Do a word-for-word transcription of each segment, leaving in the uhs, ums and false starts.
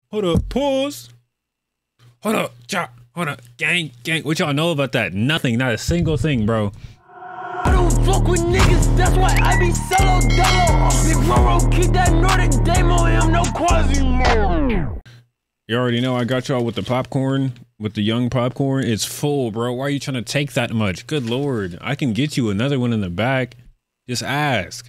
Hold up, pause. Hold up, chop. Hold up, gang, gang. What y'all know about that? Nothing, not a single thing, bro. I don't fuck with niggas, that's why I be solo dolo. Big Roro, keep that Nordic demo, I'm no Quasimodo. You already know I got y'all with the popcorn, with the young popcorn. It's full, bro. Why are you trying to take that much? Good Lord. I can get you another one in the back. Just ask.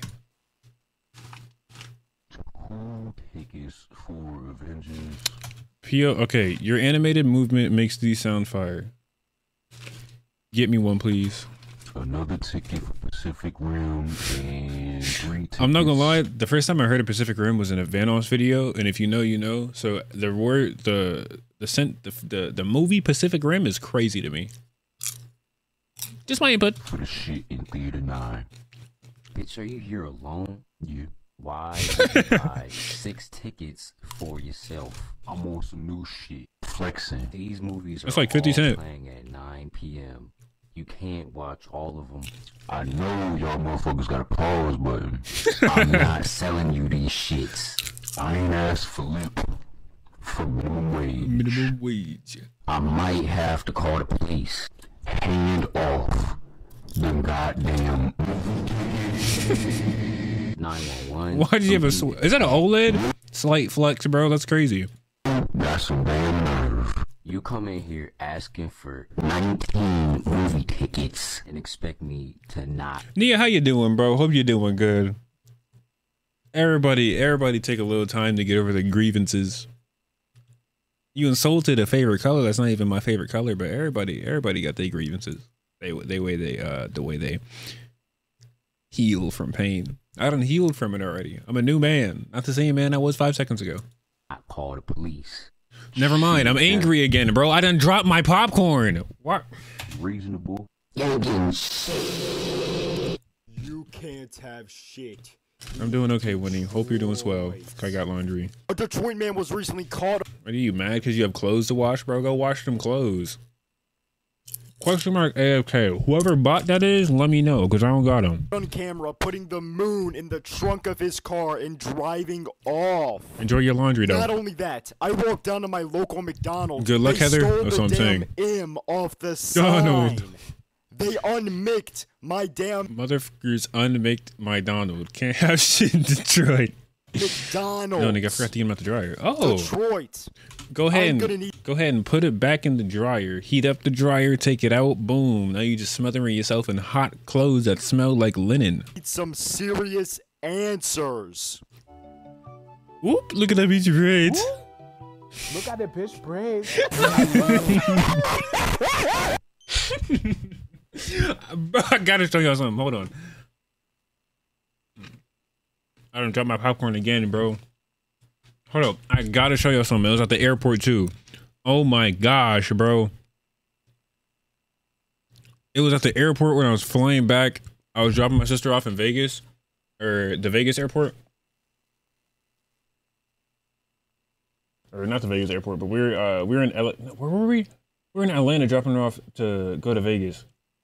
Who tickets for Avengers? P O, okay, your animated movement makes these sound fire. Get me one, please. Another ticket for Pacific Rim and three tickets. I'm not gonna lie, the first time I heard of Pacific Rim was in a Vanoss video, and if you know, you know. So the word, the the scent, the the, the movie Pacific Rim is crazy to me. Just my input. For the shit in Theater nine. Bitch, are you here alone? Yeah. Why did you buy six tickets for yourself? I'm on some new shit. Flexing. These movies are That's like fifty all cent. playing at nine P M You can't watch all of them. I know y'all motherfuckers got a pause button. I'm not selling you these shits. I ain't asked for lip for minimum wage. Minimum wage. I might have to call the police. Hand off them goddamn nine one one. Why did you have a? Sw is that an OLED? Slight flex, bro. That's crazy. got some damn nerve. You come in here asking for nineteen movie tickets and expect me to not. Nia, how you doing, bro? Hope you're doing good. Everybody, everybody take a little time to get over the grievances. You insulted a favorite color. That's not even my favorite color, but everybody, everybody got their grievances. They, they way they, uh, the way they heal from pain. I done healed from it already. I'm a new man, not the same man I was five seconds ago. I call the police. Never mind. I'm angry again, bro. I done dropped my popcorn. What? Reasonable. You're getting shit. You can't have shit. I'm doing okay, Winnie. Hope you're doing swell. I got laundry. A Detroit man was recently caught. Are you mad because you have clothes to wash, bro? Go wash them clothes. Question mark A F K. Whoever bot that is, let me know because I don't got them. On camera, putting the moon in the trunk of his car and driving off. Enjoy your laundry, though. Not only that, I walked down to my local McDonald's. Good luck, they Heather. Stole That's the what I'm damn saying. M off the sign. Donald. They unmicked my damn Motherfuckers unmaked my Donald. Can't have shit in Detroit. McDonald's. No, nigga, I forgot to get him out the dryer. Oh, Detroit. go ahead I'm gonna and need- go ahead and put it back in the dryer. Heat up the dryer, take it out. Boom. Now you just smothering yourself in hot clothes that smell like linen. Need some serious answers. Whoop! Look at that beach braids. Look at the bitch braids. I gotta show y'all something. Hold on. I done dropped my popcorn again, bro. Hold up. I gotta show y'all something. It was at the airport too. Oh my gosh, bro. It was at the airport when I was flying back. I was dropping my sister off in Vegas. Or the Vegas airport. Or not the Vegas airport, but we we're uh we we're in L A. Where were we? We were in Atlanta dropping her off to go to Vegas.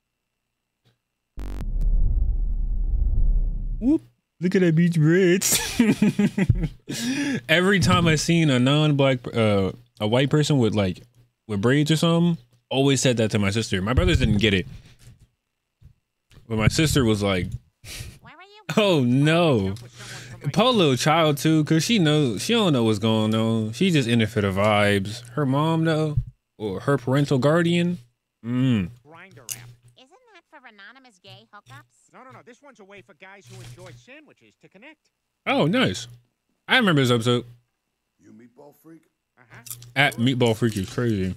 Whoop. Look at that beach braids. Every time I seen a non-black, uh, a white person with like, with braids or something, always said that to my sister. My brothers didn't get it. But my sister was like, oh no. Polo child too, cause she knows, she don't know what's going on. She just in it for the vibes. Her mom though, or her parental guardian. Mm. Grinder app. Isn't that for anonymous gay hookups? No, no, no. This one's a way for guys who enjoy sandwiches to connect. Oh, nice. I remember this episode. You meatball freak? Uh-huh. At Meatball Freak is crazy.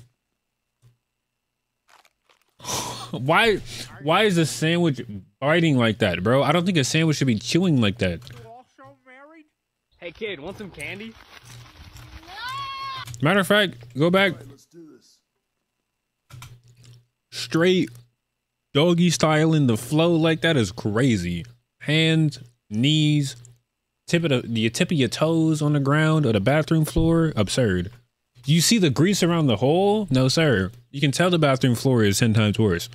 why why is the sandwich biting like that, bro? I don't think a sandwich should be chewing like that. You also married? Hey kid, want some candy? Matter of fact, go back All right, let's do this. straight doggy style in the flow like that is crazy. Hands, knees, tip of the, the tip of your toes on the ground or the bathroom floor, absurd. Do you see the grease around the hole? No, sir. You can tell the bathroom floor is ten times worse.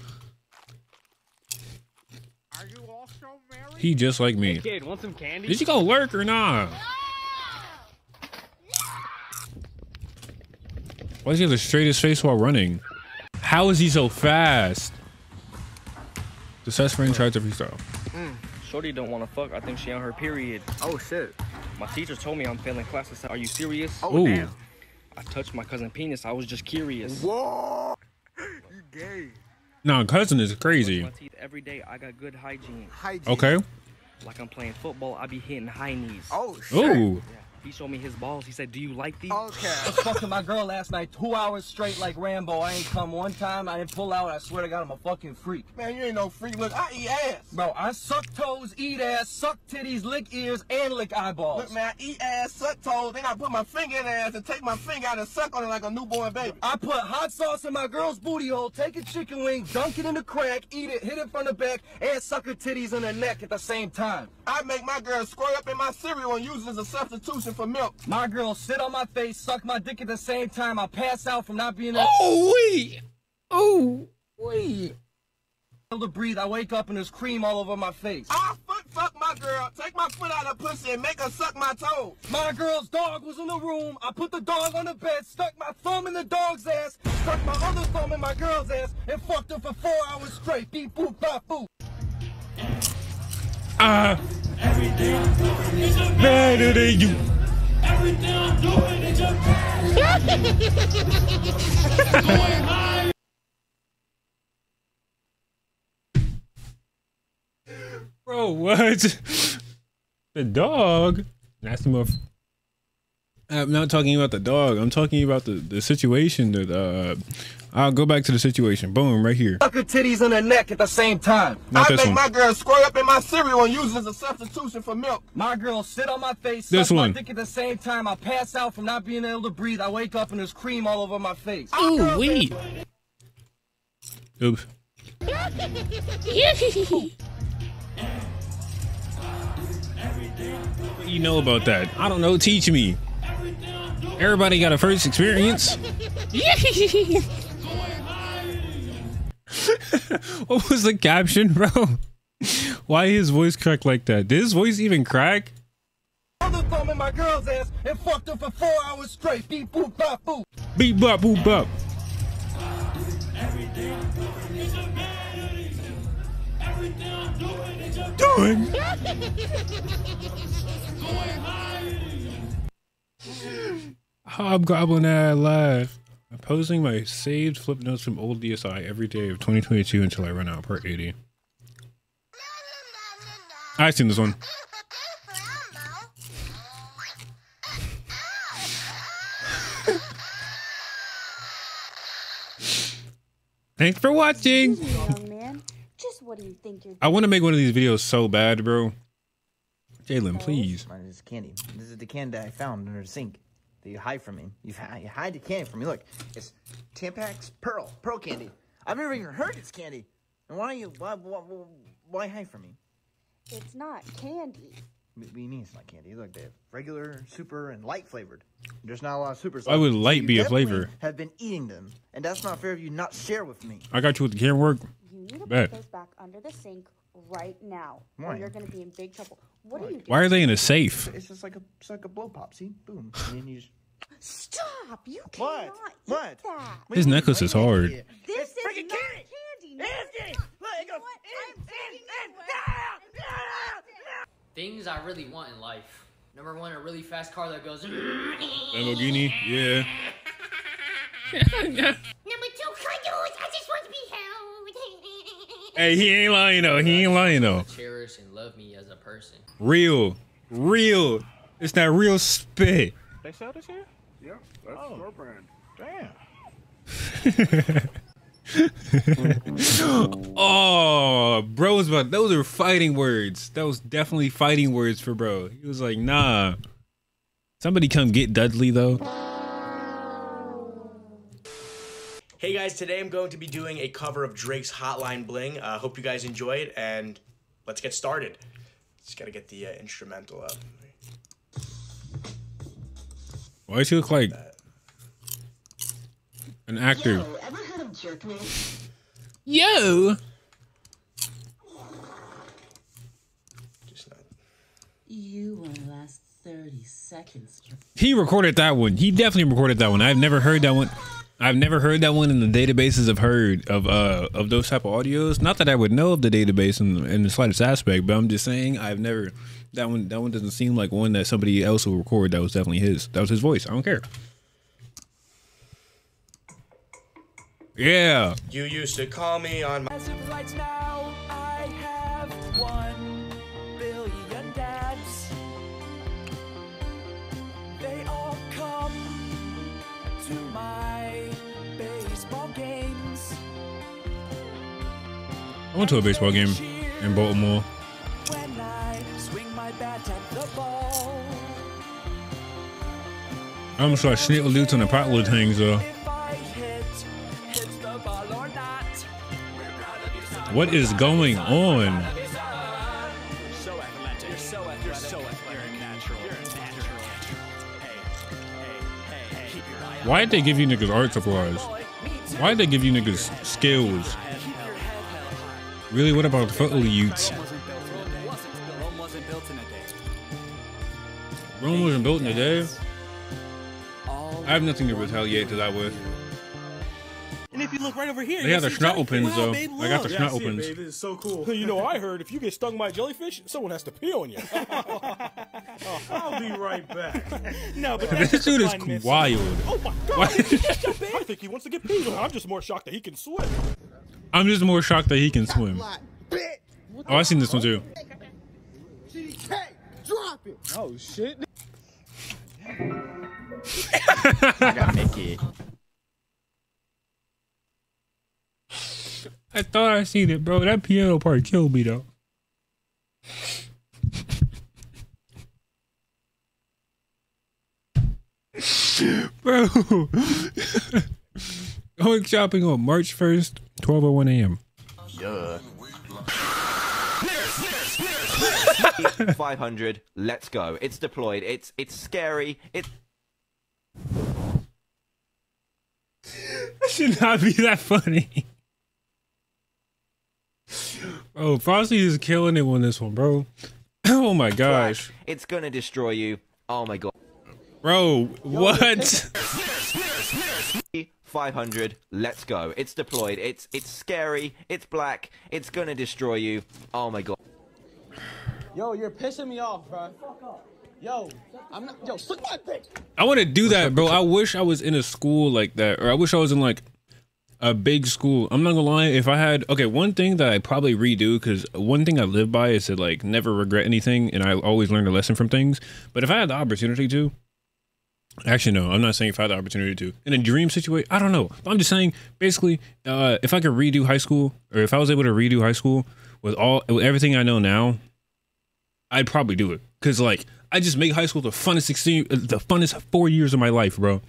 Are you also married? He just like me. Hey kid, want some candy? Is she gonna lurk or not? Why does he have the straightest face while running? How is he so fast? The Seth's friend tried to freestyle. Mm. Shorty don't want to fuck. I think she on her period. Oh shit. My teacher told me I'm failing classes. Are you serious? Oh damn. I touched my cousin penis. I was just curious. Whoa. You gay. No, cousin is crazy. My teeth every day. I got good hygiene. Hygiene. Okay. Like I'm playing football, I be hitting high knees. Oh shit. Ooh. Yeah. He showed me his balls. He said, "Do you like these?" Okay. I was fucking my girl last night, two hours straight like Rambo. I ain't come one time. I didn't pull out. I swear to God, I'm a fucking freak. Man, you ain't no freak. Look, I eat ass. Bro, I suck toes, eat ass, suck titties, lick ears, and lick eyeballs. Look, man, I eat ass, suck toes, then I put my finger in the ass and take my finger out and suck on it like a newborn baby. I put hot sauce in my girl's booty hole, take a chicken wing, dunk it in the crack, eat it, hit it from the back, and suck her titties in her neck at the same time. I make my girl squirt up in my cereal and use it as a substitution for milk. My girl sit on my face, suck my dick at the same time. I pass out from not being able Oh, wait. Oh, wait. to breathe. I wake up and there's cream all over my face. I foot fuck my girl, take my foot out of pussy and make her suck my toes. My girl's dog was in the room. I put the dog on the bed, stuck my thumb in the dog's ass, stuck my other thumb in my girl's ass, and fucked her for four hours straight. Beep boop bop boop. Ah. Better than you. Everything I'm doing is just going high. Bro, what? The dog? Nasty muff. I'm not talking about the dog. I'm talking about the, the situation that uh I'll go back to the situation. Boom, right here. Suck her titties in her neck at the same time. Not I this make one. my girl squirt up in my cereal and use it as a substitution for milk. My girl sit on my face, This suck one. my dick at the same time. I pass out from not being able to breathe. I wake up and there's cream all over my face. Ooh, wait. Oops. What do you know about that? I don't know. Teach me. Everybody got a first experience. What was the caption, bro? Why his voice cracked like that? Did his voice even crack? Other thumb in my girl's ass and fucked her for four hours straight. Beep boop bop boop. Beep bop boop bop. Doing. Hobgoblin ad live. I'm posting my saved flip notes from old D S I every day of twenty twenty-two until I run out. Part eighty. I've seen this one. Thanks for watching. Young man, just what do you think you're doing? I want to make one of these videos so bad, bro. Jalen, please. Mine is candy. This is the candy I found under the sink that you hide from me. You hide, you hide the candy from me. Look, it's Tampax Pearl, Pearl candy. I've never even heard it's candy. And why you why why, why hide from me? It's not candy. What do you mean it's not candy? Look, they have regular, super, and light flavored. There's not a lot of supers. Why would light You be a definitely flavor? Have been eating them, and that's not fair if you not share with me. I got you with the camera work. You need to Bet. put those back under the sink right now, Why? or you're going to be in big trouble. What are you doing? Why are they in a safe? It's just like a, it's like a blow pop. See, boom, and then you just. Stop! You What? cannot What? eat that. His necklace is hard. This It's is freaking not candy. candy. It's candy. Look, it goes in, in, in, Things I really want in life. Number one, a really fast car that goes. Lamborghini, yeah. Number two, cuddles. I just want to be held. Hey, he ain't lying though. He ain't lying though. Cherish and love me as a person. Real, real. It's that real spit. They sell this here? Yeah, that's Oh. your brand. Damn. Oh, bro was about. Those are fighting words. That was definitely fighting words for bro. He was like, nah. Somebody come get Dudley though. Hey guys, today I'm going to be doing a cover of Drake's Hotline Bling. I uh, hope you guys enjoy it, and let's get started. Just gotta get the uh, instrumental up. Why does he look like an actor? Yo, ever heard of Jerkman? Yo. You want to last thirty seconds. He recorded that one. He definitely recorded that one. I've never heard that one. I've never heard that one in the databases I've heard of uh of those type of audios. Not that I would know of the database in, in the slightest aspect, but I'm just saying I've never that one that one doesn't seem like one that somebody else will record that was definitely his. That was his voice. I don't care. Yeah. You used to call me on my As of right now, I have one billion dads. They all come to my baseball games. I went to a baseball game in Baltimore. When I swing my bat at the ball. I almost like Snickle Lutes on the Potwood things though. If I hit, hit the ball or not. What is going on? So athletic. You're so athletic. You're so athletic. You're a natural. You're a natural. Hey, hey, hey, hey. Keep your eye on. Why'd they give you niggas art supplies? Why'd they give you niggas skills? Really, what about the football youths? Rome wasn't built in a day. Rome wasn't built in a day? I have nothing to retaliate to that with. And if you look right over here, They you got the see schnuttle Johnny- pins, Wow, though. babe, I got the look. schnuttle Yeah, I see it, pins. babe. This is so cool. You know, I heard if you get stung by a jellyfish, someone has to pee on you. I'll be right back. No, but that's This just a dude is blindness. wild. Oh my god! Why- I think he wants to get peed on. I'm just more shocked that he can swim. I'm just more shocked that he can swim. Oh, I seen this one too. C K, drop it. Oh shit. I gotta make it. I thought I seen it, bro. That piano part killed me though. Bro. Going shopping on March first, twelve oh one a m Yeah. five hundred. Let's go. It's deployed. It's it's scary. It's That should not be that funny. Bro, Frosty is killing it on this one, bro. Oh my gosh. it's gonna destroy you. Oh my god. Bro, what? five hundred. Let's go. It's deployed. It's it's scary. It's black. It's gonna destroy you. Oh my god. Yo, you're pissing me off, bro. Fuck off. Yo, I'm not. Yo, suck my dick. I want to do that, bro. I wish I was in a school like that, or I wish I was in like a big school. I'm not gonna lie. If I had, okay, one thing that I probably redo, because one thing I live by is to like never regret anything, and I always learn a lesson from things. But if I had the opportunity to, actually no, I'm not saying if I had the opportunity to. In a dream situation, I don't know. I'm just saying, basically, uh, if I could redo high school, or if I was able to redo high school with all with everything I know now, I'd probably do it. Cause like I just make high school the funnest sixteen, the funnest four years of my life, bro.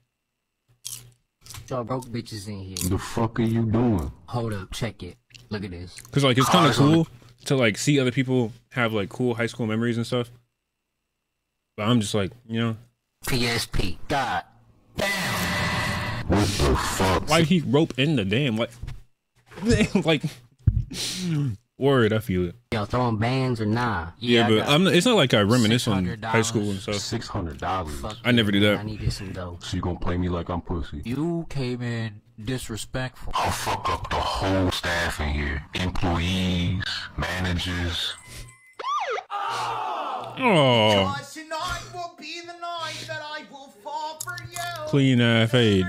Y'all broke bitches in here. The fuck are you doing? Hold up, check it. Look at this. Cause like it's kind of cool to like see other people have like cool high school memories and stuff. But I'm just like, you know. P S P. God. What the fuck? Why he rope in the damn like, like. Word, I feel it. Y'all throwing bands or nah? Yeah, but I'm. It's not like I reminisce on high school and stuff. Six hundred dollars. I never do that. I needed some dough. So you gonna play me like I'm pussy? You came in disrespectful. I'll fuck up the whole staff in here. Employees, managers. Oh. Tonight will be the night that I will fall for you. Clean uh, fade.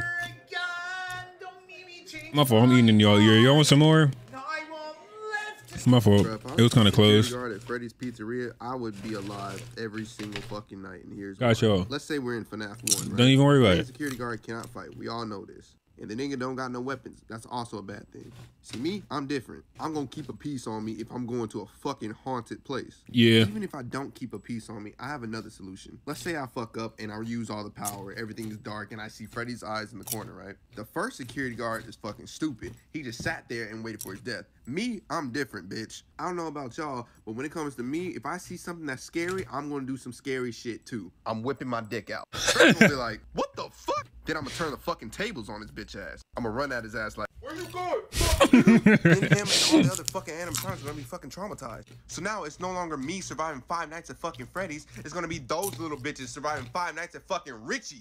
My fault. I'm eating in y'all ear. Y'all want some more? My fault. It was kind of close. Guard at Freddy's Pizzeria, I would be alive every single fucking night. And here's Got why. y'all. Let's say we're in FNAF one. Right? Don't even worry about Any it. Security guard cannot fight. We all know this. And the nigga don't got no weapons. That's also a bad thing. See me, I'm different. I'm gonna keep a piece on me if I'm going to a fucking haunted place. Yeah. Even if I don't keep a piece on me, I have another solution. Let's say I fuck up and I use all the power, everything is dark, and I see Freddy's eyes in the corner, right? The first security guard is fucking stupid. He just sat there and waited for his death. Me, I'm different, bitch. I don't know about y'all, but when it comes to me, if I see something that's scary, I'm gonna do some scary shit too. I'm whipping my dick out. Fred's gonna be like, what the fuck? Then I'm gonna turn the fucking tables on his bitch ass. I'm gonna run at his ass like, where you going? Then him and all the other fucking animatronics are gonna be fucking traumatized. So now it's no longer me surviving five nights at fucking Freddy's. It's gonna be those little bitches surviving five nights at fucking Richie's.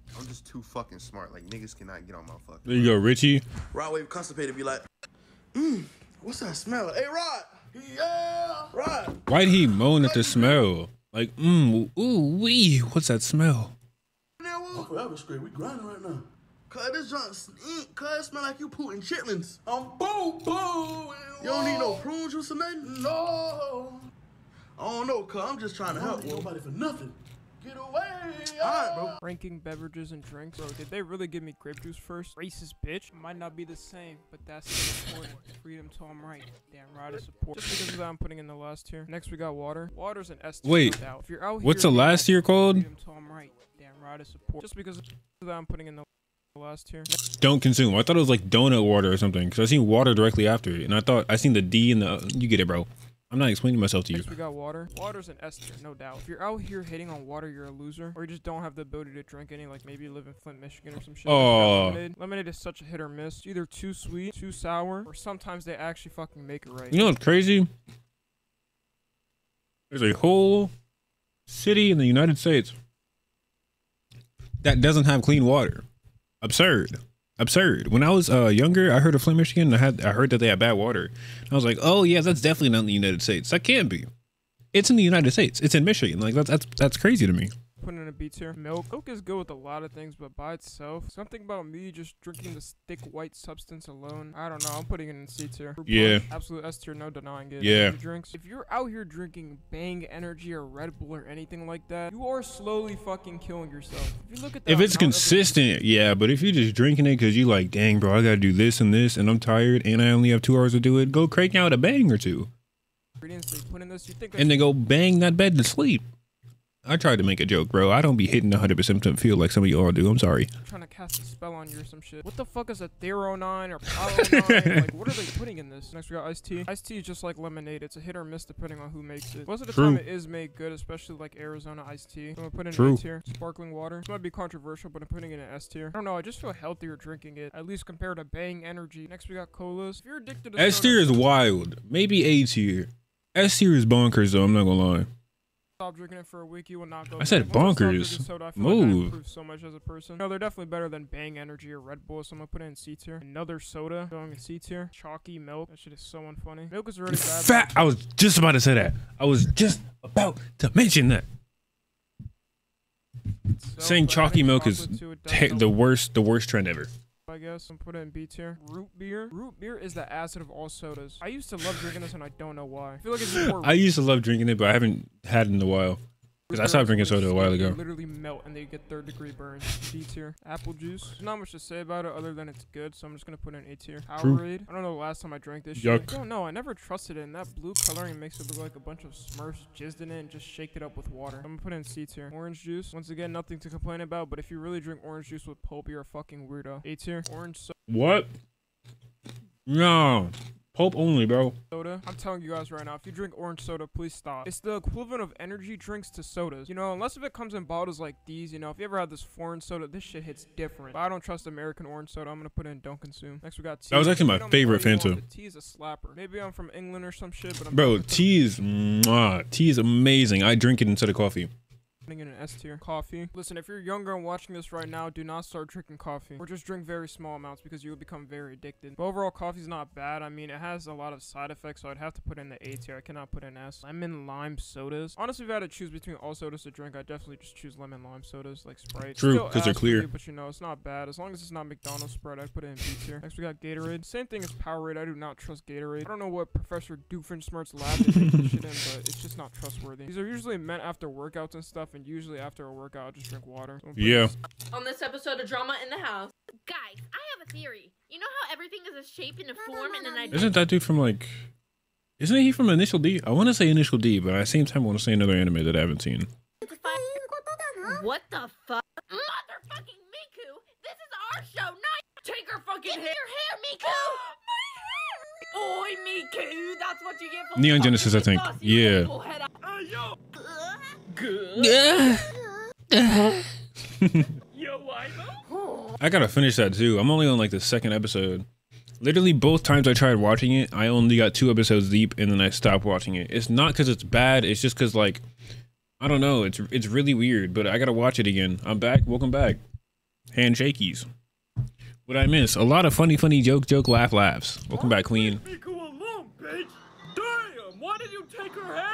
I'm just too fucking smart. Like niggas cannot get on my fucking. There you go, Richie. Rod Wave constipated be like, mmm, what's that smell? Hey, Rod. Yeah, Rod. Why'd he moan at the smell? Like, mmm, ooh, wee. What's that smell? I'm forever straight. We grinding right now. Cause this junk stink. Cause it smell like you putting chitlins. I'm boo boo. You don't need no prune juice or nothing? No. I don't know, cuz I'm just trying to help. Nobody for nothing. Get away! Alright, bro. Ranking beverages and drinks. Bro, did they really give me grape juice first? Racist bitch. Might not be the same, but that's important. Freedom till I'm right. Damn right to support. Just because of that, I'm putting in the last tier. Next, we got water. Water's an S tier. Wait, no doubt. If you're out what's here, the last tier called? Freedom till I'm right. Damn right to support. Just because of that, I'm putting in the last tier. Don't consume. I thought it was like donut water or something, because I seen water directly after it, and I thought I seen the D and the. You get it, bro. I'm not explaining myself to you. Next, we got water. Water's an S tier, no doubt. If you're out here hating on water, you're a loser, or you just don't have the ability to drink any. Like maybe you live in Flint, Michigan, or some shit. Oh. Lemonade. Lemonade is such a hit or miss. It's either too sweet, too sour, or sometimes they actually fucking make it right. You know what's crazy? There's a whole city in the United States that doesn't have clean water. Absurd. Absurd. When I was uh, younger, I heard of Flint, Michigan. I had I heard that they had bad water. I was like, oh yeah, that's definitely not in the United States. That can't be. It's in the United States. It's in Michigan. Like that's that's that's crazy to me. Putting in a B tier. Milk. Milk is good with a lot of things, but by itself, something about me just drinking the thick white substance alone. I don't know. I'm putting it in C tier. Fruit Yeah. punch, absolute S tier. No denying it. Yeah. Energy drinks. If you're out here drinking Bang Energy or Red Bull or anything like that, you are slowly fucking killing yourself. If you look at the If it's amount of- consistent, yeah. But if you're just drinking it because you like, dang, bro, I gotta do this and this, and I'm tired, and I only have two hours to do it, go crank out a bang or two, ingredients they put in this, you think and then go bang that bed to sleep. I tried to make a joke, bro. I don't be hitting one hundred percent feel like some of you all do. I'm sorry. I'm trying to cast a spell on you or some shit. What the fuck is a Thero nine or Palo nine? Like, what are they putting in this? Next, we got iced tea. Iced tea is just like lemonade. It's a hit or miss depending on who makes it. Most of the True. time, it is made good, especially like Arizona iced tea. So I'm gonna put in True. an A tier. Sparkling water. This might be controversial, but I'm putting in an S tier. I don't know. I just feel healthier drinking it, at least compared to Bang Energy. Next, we got colas. If you're addicted to S soda, tier is wild. Maybe A tier. S tier is bonkers though. I'm not gonna lie. stop drinking it for a week, you will not go I said back. Once stop bonkers. drinking soda, I feel like I Move. improved so much as a person. No, they're definitely better than Bang Energy or Red Bull, so I'm gonna put it in C tier. Another soda going in C tier. Chalky milk. That shit is so unfunny. Milk is already bad. Fat. I was just about to say that. I was just about to mention that. So Saying bad. chalky Adding milk is chocolate to it does te- help. the worst, the worst trend ever. I guess I'm putting it in B tier. Root beer. Root beer is the acid of all sodas. I used to love drinking this and I don't know why. I feel like it's more. I used to love drinking it, but I haven't had it in a while. Because I stopped drinking soda a while They ago. literally melt and they get third degree burns. B tier. Apple juice. There's not much to say about it other than it's good, so I'm just gonna put it in A tier. True. Powerade. I don't know the last time I drank this Yuck. shit. I don't know. I never trusted it, and that blue coloring makes it look like a bunch of Smurfs jizzed in it and just shaked it up with water. I'm gonna put it in C tier. Orange juice. Once again, nothing to complain about, but if you really drink orange juice with pulp, you're a fucking weirdo. A tier. Orange soda. What? No. Pulp only, bro. Soda. I'm telling you guys right now, if you drink orange soda, please stop. It's the equivalent of energy drinks to sodas. You know, unless if it comes in bottles like these, you know, if you ever had this foreign soda, this shit hits different. But I don't trust American orange soda. I'm gonna put it in don't consume. Next we got tea. That was actually my You know, favorite what you want, Fanta. the Tea is a slapper. Maybe I'm from England or some shit, but I'm Bro, tea is, mwah, tea is amazing. I drink it instead of coffee. putting in an S tier. Coffee. Listen, if you're younger and watching this right now, do not start drinking coffee. Or just drink very small amounts because you will become very addicted. But overall, coffee's not bad. I mean, it has a lot of side effects, so I'd have to put in the A tier. I cannot put in S. Lemon lime sodas. Honestly, if I had to choose between all sodas to drink, I'd definitely just choose lemon lime sodas like Sprite. True, Still 'cause they're ass clear. free, but you know, it's not bad. As long as it's not McDonald's Sprite, I'd put it in B tier. Next, we got Gatorade. Same thing as Powerade. I do not trust Gatorade. I don't know what Professor Doofenshmirtz lab they make this shit in, but it's just not trustworthy. These are usually meant after workouts and stuff, and usually after a workout, I'll just drink water. So Yeah. On this episode of Drama in the House. Guys, I have a theory. You know how everything is a shape and a form and an idea? Isn't that dude from like, isn't he from Initial D? I want to say Initial D, but at the same time I want to say another anime that I haven't seen. What the fuck? Motherfucking Miku! This is our show, not Take her fucking Get hair. your hair, Miku! Oi, Miku. That's what you get for Neon Genesis, I think. Yeah. Yo, Ivo. I gotta finish that too. I'm only on like the second episode. Literally both times I tried watching it, I only got two episodes deep and then I stopped watching it. It's not because it's bad. It's just because like, I don't know. It's it's really weird, but I gotta watch it again. I'm back. Welcome back. Handshakies. What I miss? A lot of funny, funny joke, joke, laugh, laughs. Welcome back, Queen. Miku alone, bitch. Damn, why did you take her head?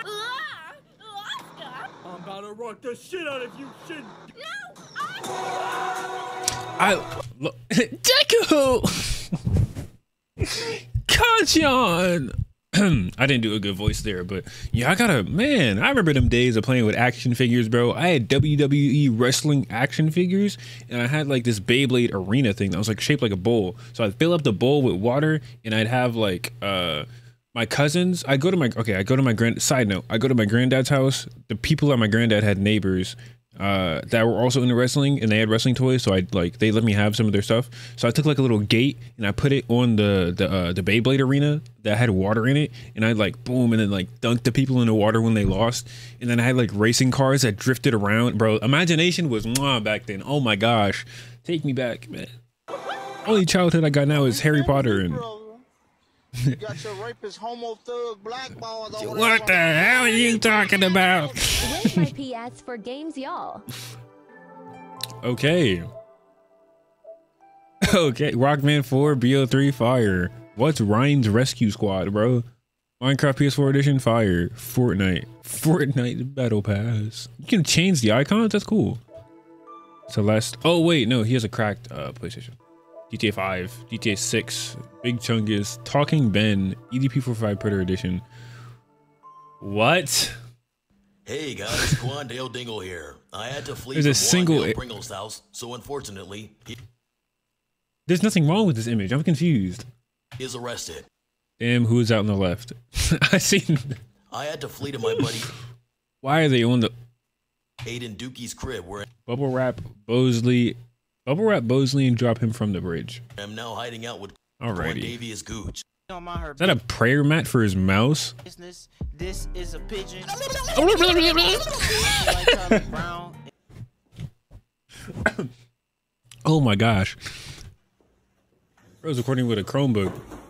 I'm about to rock the shit out of you, shit. No. I look, Deku. Kajan. I didn't do a good voice there, but yeah, I gotta, man, I remember them days of playing with action figures, bro. I had W W E wrestling action figures, and I had like this Beyblade arena thing that was like shaped like a bowl. So I'd fill up the bowl with water, and I'd have like uh my cousins. I go to my okay, I go to my grand side note, I go to my granddad's house. The people at my granddad had neighbors uh that were also into wrestling, and they had wrestling toys, so I like they let me have some of their stuff. So I took like a little gate and I put it on the the uh, the Beyblade arena that had water in it, and I like boom and then like dunked the people in the water when they lost. And then I had like racing cars that drifted around, bro. Imagination was mwah back then. Oh my gosh, take me back, man. Only childhood I got now is Harry Potter and You got your rapist homo thug blackballed over what the hell are you talking about? Where's my P S for games, y'all? Okay. Okay. Rockman four, B O three, fire. What's Ryan's Rescue Squad, bro? Minecraft P S four edition, fire. Fortnite. Fortnite Battle Pass. You can change the icons? That's cool. Celeste. Oh, wait. No, he has a cracked uh, PlayStation. G T A five, G T A six, Big Chungus, Talking Ben, E D P forty-five Predator Edition. What? Hey guys, Quandale Dingle here. I had to flee There's from a single Wandale Pringle's house, so unfortunately, he There's nothing wrong with this image. I'm confused. is arrested. Damn, who's out on the left? I seen. I had to flee to my buddy Why are they on the Aiden Dookie's crib, where bubble wrap Bosley? Bubble wrap Bosley and drop him from the bridge. I'm now hiding out with Alrighty. Davius Gooch. Is that a prayer mat for his mouse? Business. This is a pigeon. Oh my gosh. Bro's recording with a Chromebook.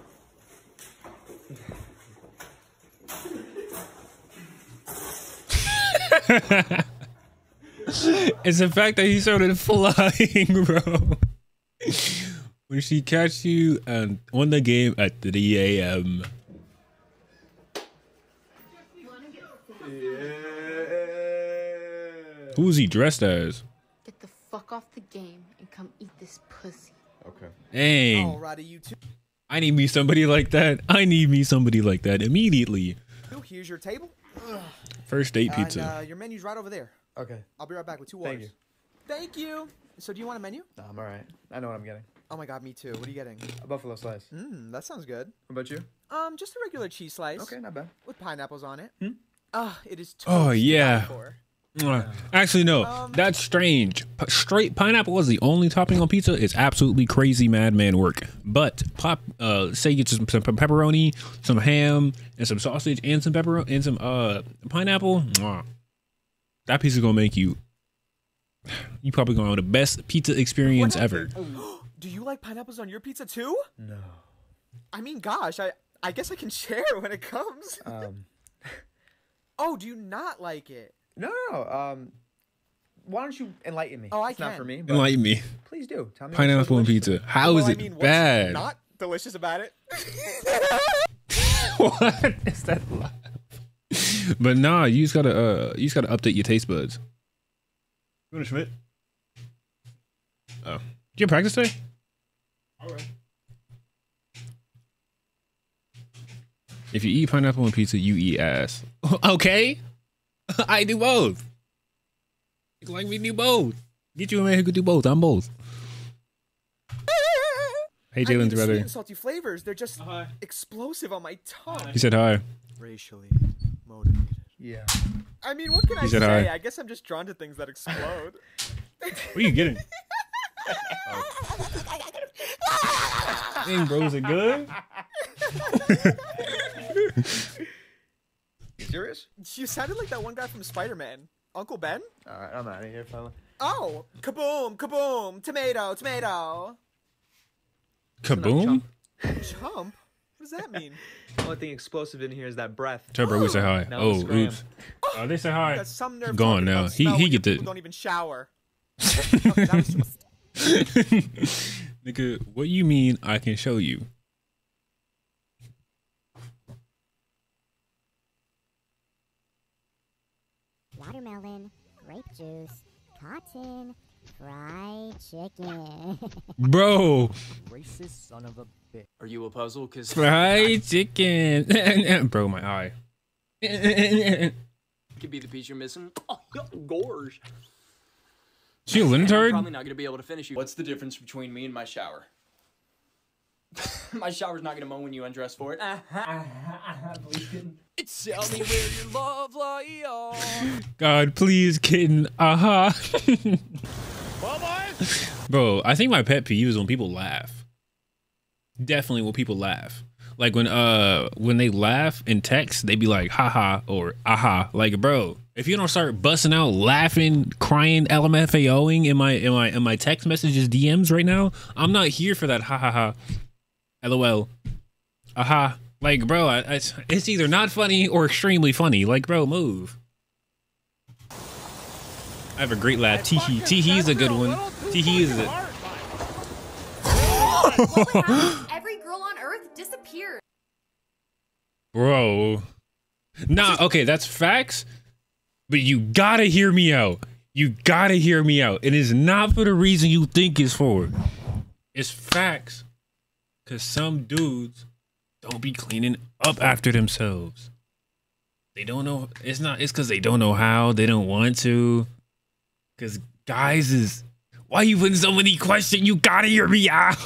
It's the fact that he started flying, bro. When she catch you um, on the game at three A M Who's he dressed as? Get the fuck off the game and come eat this pussy. Okay. Dang. Alrighty, you two. I need me somebody like that. I need me somebody like that immediately. Here's your table. First date Uh, pizza. and, uh, your menu's right over there. Okay. I'll be right back with two Thank orders. Thank you. So do you want a menu? No, I'm all right. I know what I'm getting. Oh my god, me too. What are you getting? A buffalo slice. Mmm, that sounds good. What about you? Um, just a regular cheese slice. Okay, not bad. With pineapples on it. Hmm? Ah, it is toast Oh to yeah. die for. Mwah. Actually, no. Um, That's strange. P- straight pineapple was the only topping on pizza. It's absolutely crazy madman work. But pop, uh, say you get some, some pepperoni, some ham, and some sausage, and some pepper and some uh pineapple. Mwah. That pizza gonna make you. You probably gonna have the best pizza experience ever. Do you like pineapples on your pizza too? No. I mean, gosh, I I guess I can share when it comes. Um. Oh, do you not like it? No, no, no. Um. Why don't you enlighten me? Oh, I it's not can. for me. But Enlighten me. Please do. Tell me. what's so Pineapple and delicious. pizza. How well, is I it mean, what's bad? not delicious about it? What is that laugh? But nah, you just gotta uh, you just gotta update your taste buds. You want a Schmidt? Oh, did you practice today? All right. If you eat pineapple and pizza, you eat ass. Okay, I do both. You like me to do both? Get you a man who could do both. I'm both. Hey, I mean, Jalen's the brother. sweet and salty flavors, they're just explosive on my tongue. He said hi. Racially motivated. Yeah. I mean, what can He I said say? hi. I guess I'm just drawn to things that explode. What are you getting? Dang, bro, is it good? You serious? You sounded like that one guy from Spider-Man. Uncle Ben? All right, I'm out of here, fella. Oh, kaboom, kaboom, tomato, tomato. Kaboom? Chump? What does that mean? The only thing explosive in here is that breath. Tell bro we say hi. Now Oh, let's scram. oops. Oh, they say hi. Got some nerve Gone talking now. about He smell he when get people the. don't even shower. Oh, that was too much. Nigga, what you mean I can show you? Watermelon, grape juice, cotton, fried chicken. Bro. Racist son of a bitch. Are you a puzzle? Cause Fried chicken. Bro, my eye. Could be the piece you're missing. Oh, gorge. She a I'm Lintard? probably not gonna be able to finish you. What's the difference between me and my shower? My shower's not gonna moan when you undress for it. It's tell me where your love lie. God, please, kitten. Aha. Bro, I think my pet peeve is when people laugh. Definitely when people laugh. Like when uh when they laugh in text, they be like haha or aha. Like, bro, if you don't start busting out laughing, crying, L M F A O ing in my in my in my text messages D Ms right now, I'm not here for that ha ha ha. LOL. Aha. Like, bro, I, I, it's either not funny or extremely funny. Like, bro, move. I have a great laugh. Teehee. Teehee's a good one. Teehee is it. Every girl on earth disappeared. Bro. Nah, okay, that's facts. But you gotta hear me out. You gotta hear me out. It is not for the reason you think it's for. It's facts. Cause some dudes don't be cleaning up after themselves. They don't know. It's not. It's because they don't know how. They don't want to. Cause guys is. Why you putting so many questions? You gotta hear me out.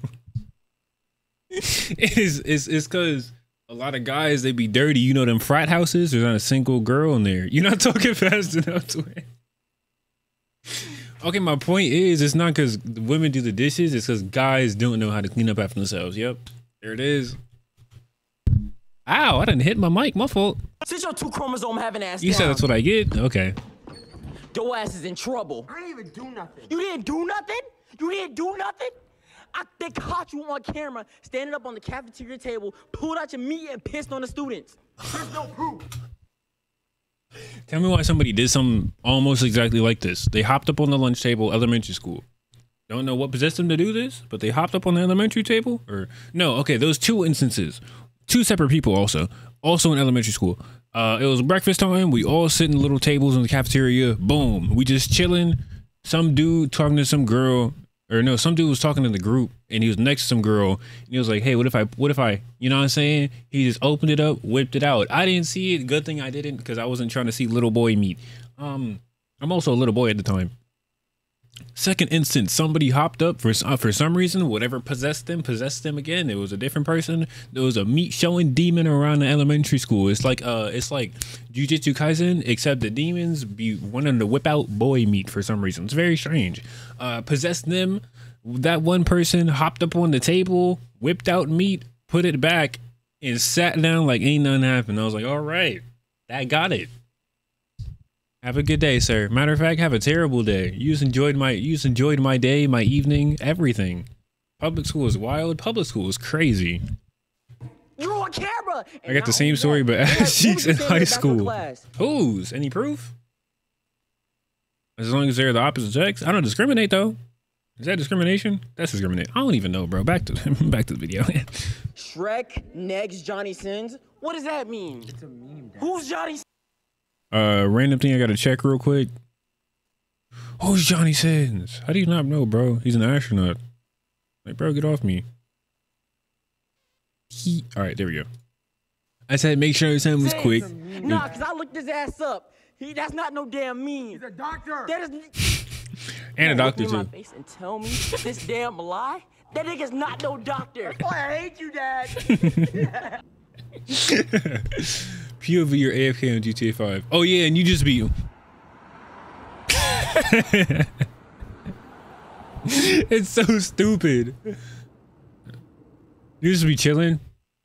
It is. It's. It's cause a lot of guys, they be dirty. You know them frat houses. There's not a single girl in there. You're not talking fast enough to it. Okay, my point is, it's not because women do the dishes. It's because guys don't know how to clean up after themselves. Yep, there it is. Ow, I didn't hit my mic. My fault. Since your two chromosome having ass You down, said that's what I get? Okay. your ass is in trouble. I didn't even do nothing. You didn't do nothing? You didn't do nothing? I, they caught you on camera standing up on the cafeteria table, pulled out your meat and pissed on the students. There's no proof. Tell me why somebody did something almost exactly like this. They hopped up on the lunch table, elementary school. Don't know what possessed them to do this, but they hopped up on the elementary table? Or no, okay, those two instances. Two separate people also. Also in elementary school. Uh, it was breakfast time. We all sit in little tables in the cafeteria. Boom. We just chilling. Some dude talking to some girl. Or no, some dude was talking to the group and he was next to some girl and he was like, hey, what if I, what if I, you know what I'm saying? He just opened it up, whipped it out. I didn't see it. Good thing I didn't because I wasn't trying to see little boy meat. Um, I'm also a little boy at the time. Second instance, somebody hopped up for uh, for some reason, whatever possessed them, possessed them again. It was a different person. There was a meat showing demon around the elementary school. It's like uh, it's like Jujutsu Kaisen, except the demons be wanting to whip out boy meat for some reason. It's very strange. Uh, possessed them. That one person hopped up on the table, whipped out meat, put it back, and sat down like ain't nothing happened. I was like, all right, that got it. Have a good day, sir. Matter of fact, have a terrible day. You just enjoyed my you just enjoyed my day, my evening, everything. Public school is wild. Public school is crazy. You're on camera. I got the same story, but ass cheeks in high school. Whose? Any proof? As long as they're the opposite sex. I don't discriminate though. Is that discrimination? That's discrimination. I don't even know, bro. Back to back to the video. Shrek next Johnny Sins. What does that mean? It's a meme. Who's Johnny? Uh, random thing I gotta check real quick. Who's Johnny Sins? How do you not know, bro? He's an astronaut. Like, bro, get off me. He. All right, there we go. I said make sure his time was quick. Nah, cause I looked his ass up. He. That's not no damn meme. He's a doctor. That is. And a doctor look me in too. my face and tell me this damn lie. That nigga's not no doctor. Oh, I hate you, Dad. P O V or A F K on G T A five. Oh yeah, and you just be. It's so stupid. You just be chilling.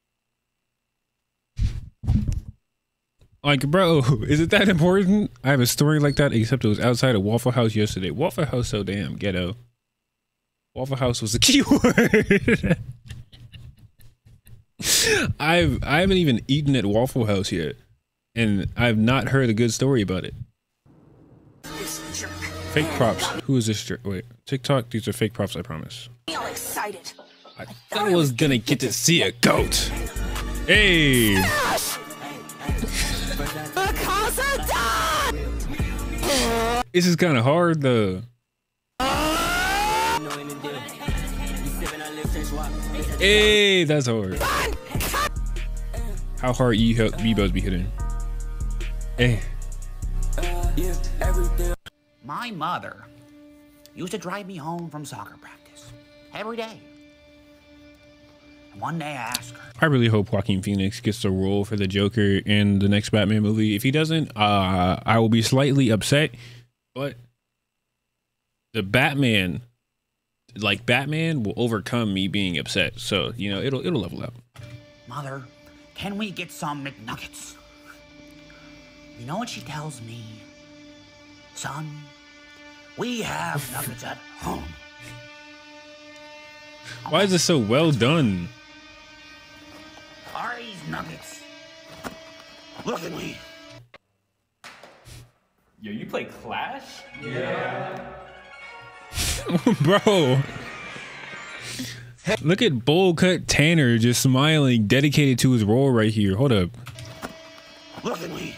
Like, bro, is it that important? I have a story like that, except it was outside of Waffle House yesterday. Waffle House so damn ghetto. Waffle House was a keyword. I've I haven't even eaten at Waffle House yet, and I've not heard a good story about it. This jerk Fake props. Who is this? Stri- Wait, TikTok. These are fake props. I promise. All excited. I thought I was gonna get to see a goat. Hey. Because I'm done. This is kind of hard though. Hey, that's hard. How hard you help B-Buzz be hitting? Hey. My mother used to drive me home from soccer practice every day. And one day I asked her. I really hope Joaquin Phoenix gets the role for the Joker in the next Batman movie. If he doesn't, uh, I will be slightly upset. But the Batman, like Batman, will overcome me being upset. So you know, it'll it'll level out. Mother, can we get some McNuggets? You know what she tells me? Son, we have nuggets at home. Why is this so well done? Are these nuggets? Look at me. Yo, you play Clash? Bro. Look at bowl cut Tanner just smiling, dedicated to his role right here. Hold up. Look at me.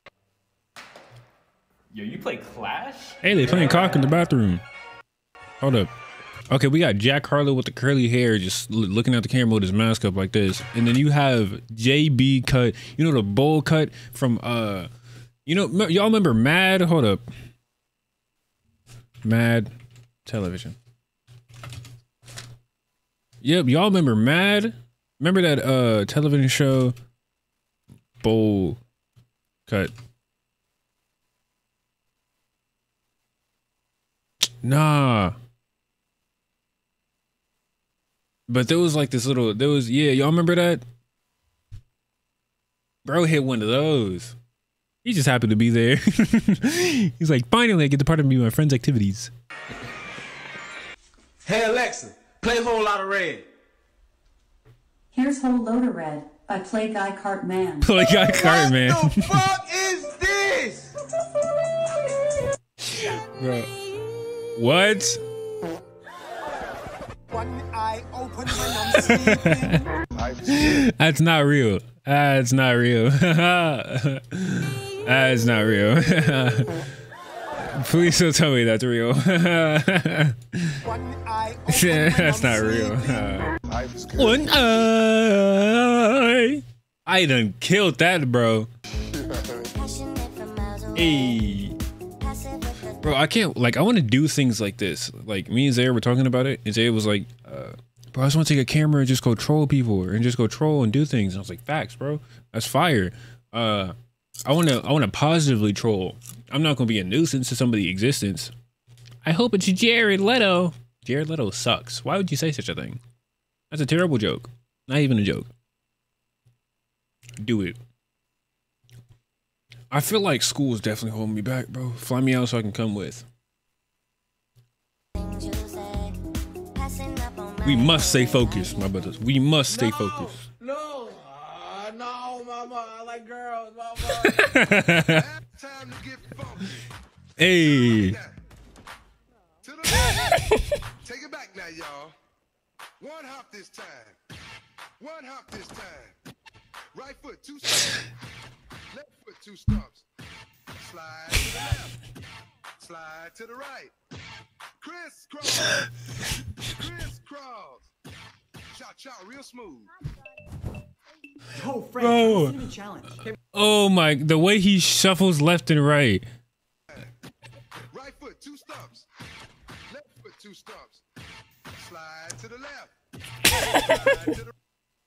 Yo, you play Clash? Hey, they playing cock in the bathroom. Hold up. Okay, we got Jack Harlow with the curly hair just l- looking at the camera with his mask up like this. And then you have J B cut, you know, the bowl cut from, uh, you know, m- y'all remember Mad? Hold up. Mad Television. Yep, y'all remember Mad? Remember that uh television show? Bowl cut. Nah. But there was like this little, there was, yeah, y'all remember that? Bro hit one of those. He just happened to be there. He's like, finally I get to part of me my friend's activities. Hey Alexa, play Whole Lotta Red. Here's Whole Lotta Red by Play Guy Cart Man. Play Guy Cart Man. What the fuck is this? Bro. What? One eye open when I'm sleeping. That's not real. That's not real. That's not real. Please don't tell me that's real. That's not real. One eye. I done killed that, bro. Hey. Bro, I can't, like, I want to do things like this. Like, me and Zaire were talking about it, and Zaire was like, uh, bro, I just want to take a camera and just go troll people, and just go troll and do things. And I was like, facts, bro. That's fire. Uh, I want to, I want to positively troll. I'm not going to be a nuisance to somebody's existence. I hope it's Jared Leto. Jared Leto sucks. Why would you say such a thing? That's a terrible joke. Not even a joke. Do it. I feel like school is definitely holding me back, bro. Fly me out so I can come with. We must stay focused, my brothers. We must stay focused. No, uh, no, mama. I like girls, mama. Hey. Take it back now, y'all. One hop this time. One hop this time. Right foot, two steps. Left foot, two stumps. Slide to the left. Slide to the right. Crisscross. Crisscross. Chop, chop, real smooth. Yo, Frank, Bro. cinnamon challenge. Oh my, the way he shuffles left and right. Right foot, two stumps. Left foot, two stumps. Slide to the left. Slide to the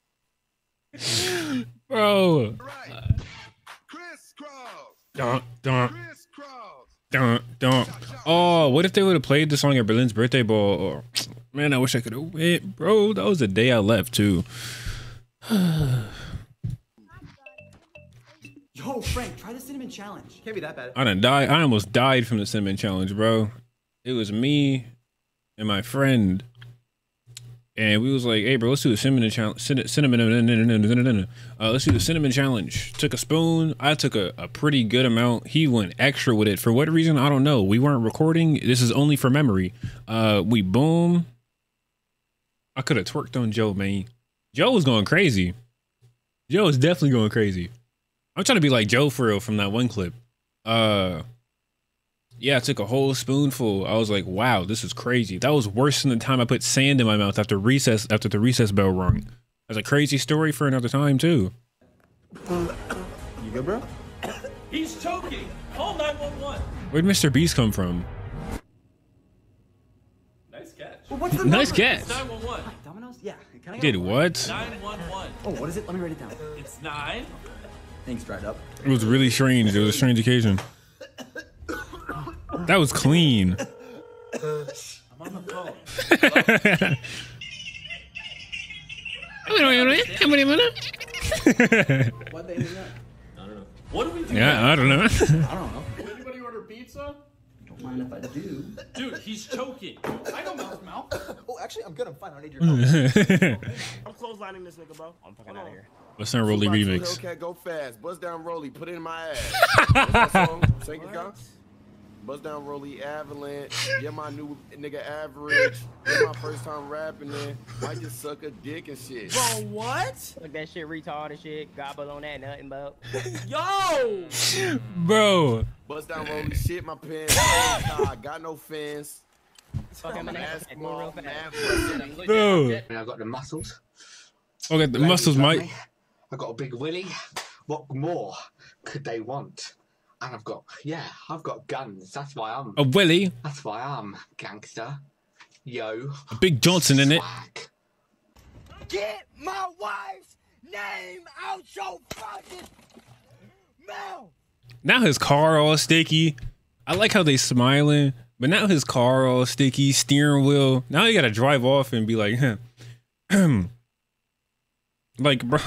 Bro. right. Crisscross. Dun, dun, Crisscross. dun, dun. Oh, what if they would have played the song at Berlin's birthday ball? Oh, man, I wish I could have went, bro. That was the day I left too. Yo, Frank, try the cinnamon challenge. Can't be that bad. I done died. I almost died from the cinnamon challenge, bro. It was me and my friend. And we was like, hey, bro, let's do the cinnamon challenge. Cinnamon, uh, let's do the cinnamon challenge. Took a spoon. I took a, a pretty good amount. He went extra with it. For what reason? I don't know. We weren't recording. This is only for memory. Uh, we boom. I could have twerked on Joe, man. Joe was going crazy. Joe was definitely going crazy. I'm trying to be like Joe for real from that one clip. Uh, yeah, I took a whole spoonful. I was like, wow, this is crazy. That was worse than the time I put sand in my mouth after recess, after the recess bell rung. That's a crazy story for another time, too. You good, bro? He's choking. Call nine one one. Where'd Mister Beast come from? Nice catch. Well, what's the Nice number? catch. nine one one. Domino's? Yeah. Can I Did what? nine one one. Oh, what is it? Let me write it down. It's nine. Things dried up. It was really strange. It was a strange occasion. That was clean. I'm on the phone. What day is that? I don't know. What do we do? Yeah, I don't know. I don't know. Did anybody order pizza? Don't mind if I do. Dude, he's choking. I know mouth mouth. Oh, actually, I'm good. I'm fine. I don't need your help. I'm clotheslining this nigga, bro. I'm fucking out of here. What's that Rolly remix? Hellcat, go fast. Bust down Rolly. Put it in my ass. What's that song? Sing it, go. Bust down Rolly, Avalanche. Yeah, my new nigga Average. It's my first time rapping it. I just suck a dick and shit. Bro, what? Look, that shit retarded shit. Gobble on that nothing, bro. Yo! Bro. Bust down Rolly, shit my pants. I got no fans. Fucking my ass Bro. Bro. I got the muscles. Okay, the muscles, Mike. I got a big willy. What more could they want? And I've got, yeah, I've got guns. That's why I'm A willy. That's why I'm gangster. Yo. A Big Johnson in it. Get my wife's name out your fucking mouth. Now his car all sticky. I like how they smiling, but now his car all sticky, steering wheel. Now you gotta drive off and be like, huh. Like, bro.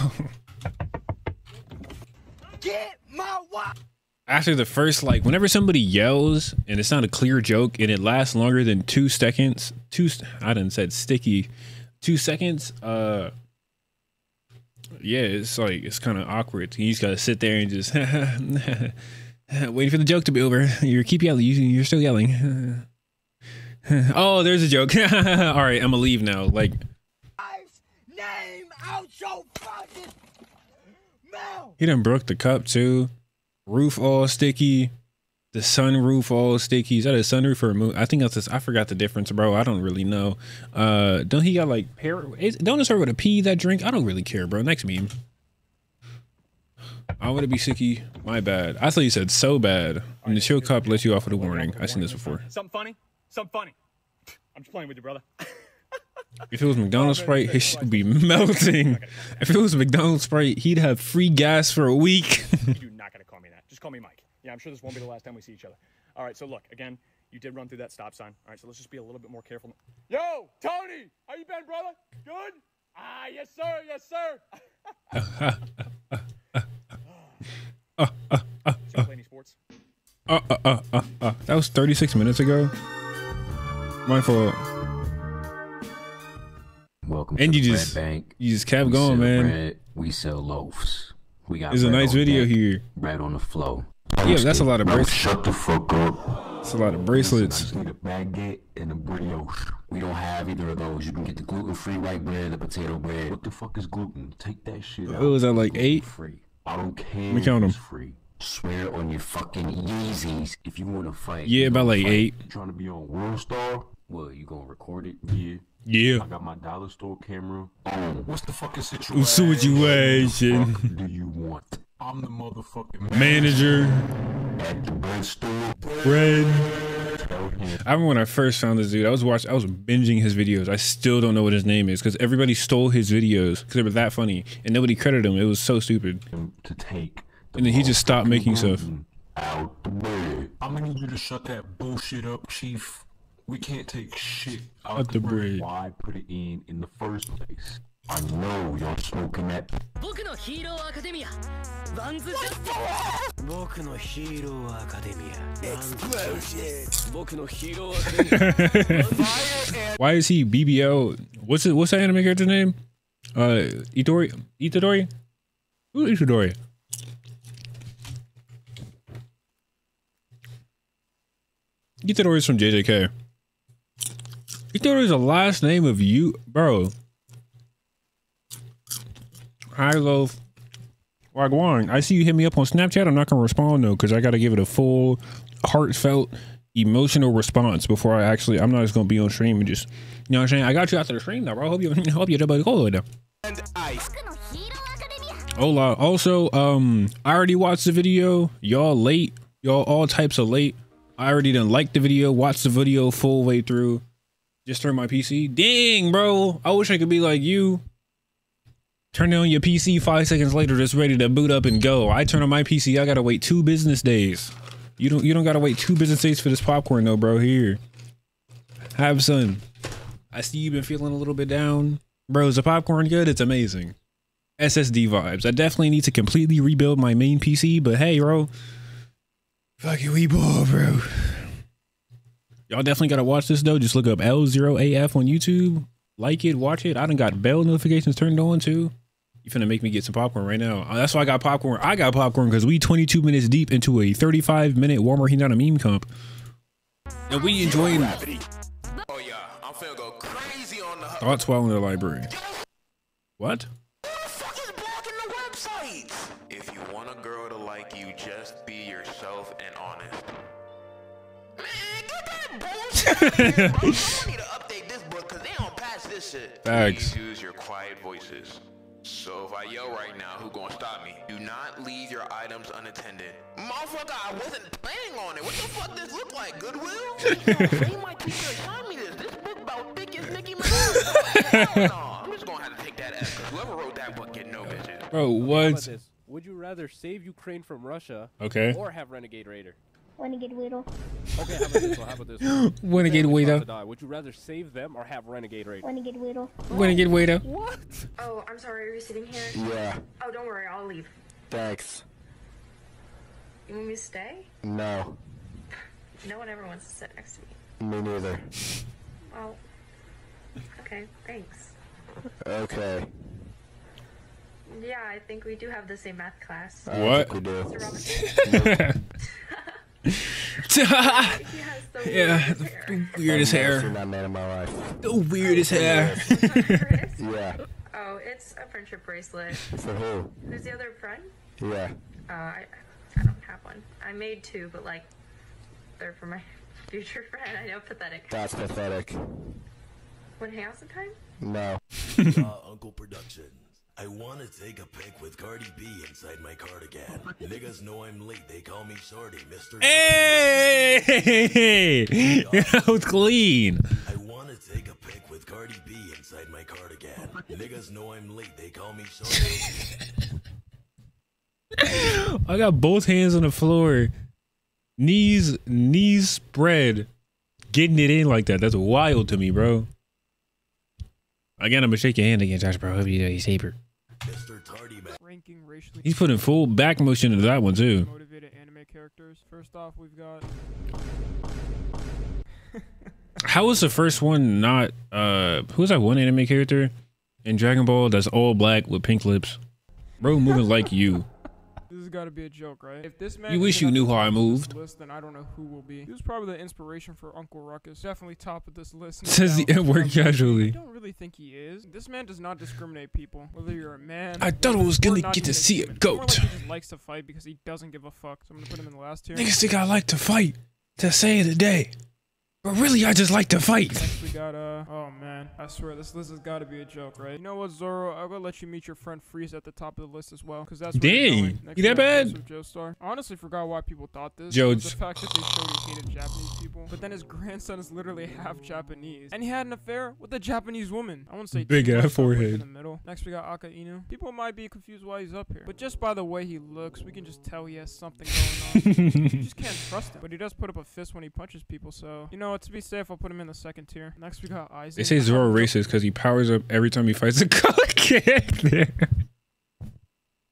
Get my wife. After the first, like, whenever somebody yells and it's not a clear joke and it lasts longer than two seconds, two, I done said sticky, two seconds, uh, yeah, it's like, it's kind of awkward. You just gotta sit there and just waiting for the joke to be over. You keep yelling, you're still yelling. Oh, there's a joke. All right, I'm gonna leave now. Like, Name out your fucking mouth. he done broke the cup too. Roof all sticky. The sunroof all sticky. Is that a sunroof or a moon? I think that's this. I forgot the difference, bro. I don't really know. Uh, don't he got like pair? Don't it start with a P, that drink? I don't really care, bro. Next meme. I want to be sicky. My bad. I thought you said so bad. And the chill cop lets you off with a warning. I've seen this before. Something funny? Something funny. I'm just playing with you, brother. If it was McDonald's Sprite, his shit would be melting. If it was McDonald's Sprite, he'd have free gas for a week. You're not gonna call me that. Just call me Mike. Yeah, I'm sure this won't be the last time we see each other. All right, so look, again, you did run through that stop sign. All right, so let's just be a little bit more careful. Yo, Tony, how you been, brother? Good? Ah, yes, sir, yes, sir. uh, uh, uh, uh. Play any sports? Uh, uh, uh, uh, uh. That was thirty-six minutes ago. My fault. Welcome and to you the just, Bread Bank. you just kept We going, sell man. bread, we sell loaves. We got There's a bread nice on video deck, here. Bread on the flow. Yeah, that's a lot of bracelets. Shut the fuck up. That's a lot of bracelets. I just need a baguette and a brioche. We don't have either of those. You can get the gluten-free white bread, the potato bread. What the fuck is gluten? Take that shit out. What was that, like eight? Free. I don't care. We count them. It's free. Swear on your fucking Yeezys if you want to fight. Yeah, about like fight. eight. You trying to be on World Star? What, you gonna record it? Yeah. Yeah. I got my dollar store camera. Oh. What's the fucking situation? Situation. What the fuck do you want? I'm the motherfucking Manager. At the bread store. Bread. Tell him. I remember when I first found this dude, I was watching, I was binging his videos. I still don't know what his name is because everybody stole his videos because they were that funny and nobody credited him. It was so stupid. To take the And then he just stopped making stuff. Out the bread. I'm gonna need you to shut that bullshit up, Chief. We can't take shit out, Out the the bread. bread. Why put it in in the first place? I know y'all smoking that. Why is he B B L? What's it? What's that anime character's name? Uh, Itadori. Itadori. Who's Itadori? Itadori is from J J K. Itadori is the last name of you, bro. Hi, love. Wagwan, I see you hit me up on Snapchat. I'm not gonna respond though, because I gotta give it a full, heartfelt, emotional response before I actually. I'm not just gonna be on stream and just, you know what I'm saying. I got you after the stream though, bro. I hope you, I hope you're double good. And ice. Hola. Also, um, I already watched the video. Y'all late. Y'all all types of late. I already done liked the video, watched the video full way through. Just turned my P C. Dang, bro. I wish I could be like you. Turn on your P C five seconds later, just ready to boot up and go. I turn on my P C, I gotta wait two business days. You don't you don't gotta wait two business days for this popcorn though, bro. Here. Have some. I see you've been feeling a little bit down. Bro, is the popcorn good? It's amazing. S S D vibes. I definitely need to completely rebuild my main P C, but hey, bro. Fucking we ball, bro. Y'all definitely gotta watch this though. Just look up L zero A F on YouTube. Like it, watch it. I done got bell notifications turned on too. You finna make me get some popcorn right now. That's why I got popcorn. I got popcorn because we twenty-two minutes deep into a thirty-five minute Warmer Hinata meme comp. And we enjoying Oh yeah, I'm finna go crazy on the thoughts while in the library. What? If you want a girl to like you, just be yourself and honest. Man, get that bullshit. I need to update this book because they don't pass this shit. Facts. Please use your quiet voices. So if I yell right now, who gonna stop me? Do not leave your items unattended. Motherfucker, I wasn't planning on it. What the fuck does this look like? Goodwill? They might teacher assigned me this. This book about thick as Nicki Minaj. No, I'm just gonna have to take that F because whoever wrote that book get no bitches. Bro, How about what? this? Would you rather save Ukraine from Russia Okay. or have Renegade Raider? Renegade Widow. Okay, how about this one? How about this one? Renegade Family's Widow. about to die. Would you rather save them or have Renegade Raider? Renegade Widow. Renegade Widow. What? Oh, I'm sorry. Are you sitting here? Yeah. Oh, don't worry. I'll leave. Thanks. You want me to stay? No. No one ever wants to sit next to me. Me neither. Well, okay. Thanks. Okay. Yeah, I think we do have the same math class. What? We do. Mister Robinson? Yeah, the weirdest hair. Seen that man in my life. The weirdest hair. Yeah. Oh, it's a friendship bracelet. For who? Who's the other friend? Yeah. Uh, I, I don't have one. I made two, but like, they're for my future friend. I know, pathetic. That's pathetic. Want to hang out sometime? No. uh, Uncle Productions. I want to take a pic with Cardi B inside my cardigan. Niggas know I'm late. They call me Shorty, Mister Hey! That was clean. I want to take a pic with Cardi B inside my cardigan. Niggas know I'm late. They call me Shorty. I got both hands on the floor, knees knees spread, getting it in like that. That's wild to me, bro. Again, I'm gonna shake your hand again, Josh, bro. Hope you he's saber. Ranking racially. He's putting full back motion into that one too. Motivated anime characters. First off, we've got. How was the first one not? Uh, who's that one anime character in Dragon Ball that's all black with pink lips? Bro, moving like you. This has got to be a joke, right? If this man You wish you knew how I moved. List, then I don't know who will be. He was probably the inspiration for Uncle Ruckus. Definitely top of this list. No Says the doubt. N-word casually. I don't really think he is. This man does not discriminate people, whether you're a man. I thought I was or gonna not get to even see a human. It's more goat. like he just likes to fight because he doesn't give a fuck. So I'm gonna put him in the last tier. Niggas think I like to fight to save the day, but really I just like to fight. Next we got uh oh man, I swear this list has got to be a joke, right? You know what, Zoro? I'm gonna let you meet your friend Freeze at the top of the list as well, because that's where you're Dang, going. Next you we that got bad? Joseph Joestar. I honestly forgot why people thought this. Joe- It was the fact that they showed he hated Japanese people, but then his grandson is literally half Japanese, and he had an affair with a Japanese woman. I won't say Big too much, ass so I'll put it in forehead. the middle. Next we got Aka Inu. People might be confused why he's up here, but just by the way he looks, we can just tell he has something going on. You just can't trust him, but he does put up a fist when he punches people. So you know, to be safe, I'll put him in the second tier. Next we got Isaac. They say Zoro racist because he powers up every time he fights a color character.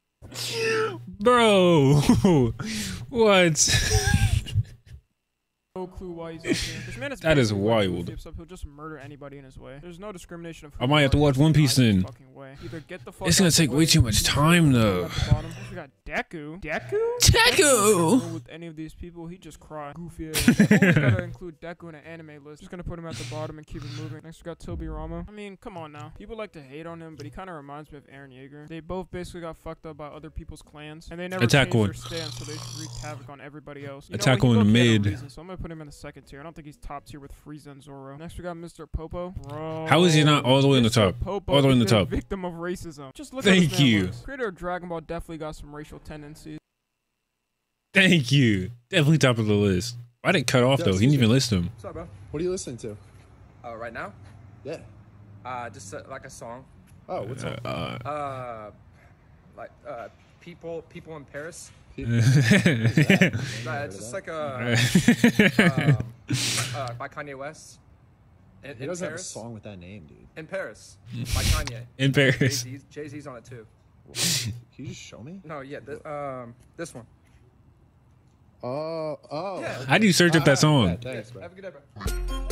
Bro, what? No clue why he's up here. This man is That is basically like wild. Goofy, He'll just murder anybody in his way. There's no discrimination of who I might you have to are, watch just One Piece die in his then. fucking way. Either get the fuck It's out gonna the take way way, too much time though. at the bottom. We got Deku. Deku? Deku! With any of these people, he just cry. Goofy ass. Always gotta include Deku in an anime list. Just gonna put him at the bottom and keep it moving. Next we got Tobirama. I mean, come on now. People like to hate on him, but he kind of reminds me of Eren Yeager. They both basically got fucked up by other people's clans, and they never Attack changed on. their stance, so they wreaked havoc on everybody else. You know Attack what? He on low-key had a mid. reason, so I'm gonna put him in the second tier. I don't think he's top tier with Frieza and Zoro. Next we got Mister Popo. Bro. How is he not all the way in the Mister top? Popo All the way in the is a top. victim of racism. Just look Thank at this man you. looks. Creator of Dragon Ball definitely got some racial tendencies. Thank you. Definitely top of the list. Why did it cut off Yeah, though? He didn't even list him. What's up, bro? What are you listening to? Uh, right now? Yeah. Uh, just uh, like a song. Oh, what's up? Uh, Uh, like uh, people, people in Paris. People- Uh, it's just like a um, uh, by Kanye West. In, He in doesn't have a Paris. song with that name, dude. In Paris, by Kanye. In Paris. Jay-Z's, Jay-Z's on it too. Can you just show me? No, yeah, this, um, this one. Oh, oh. Yeah. How do you search up that song? Yeah, thanks, bro. Have a good day, bro.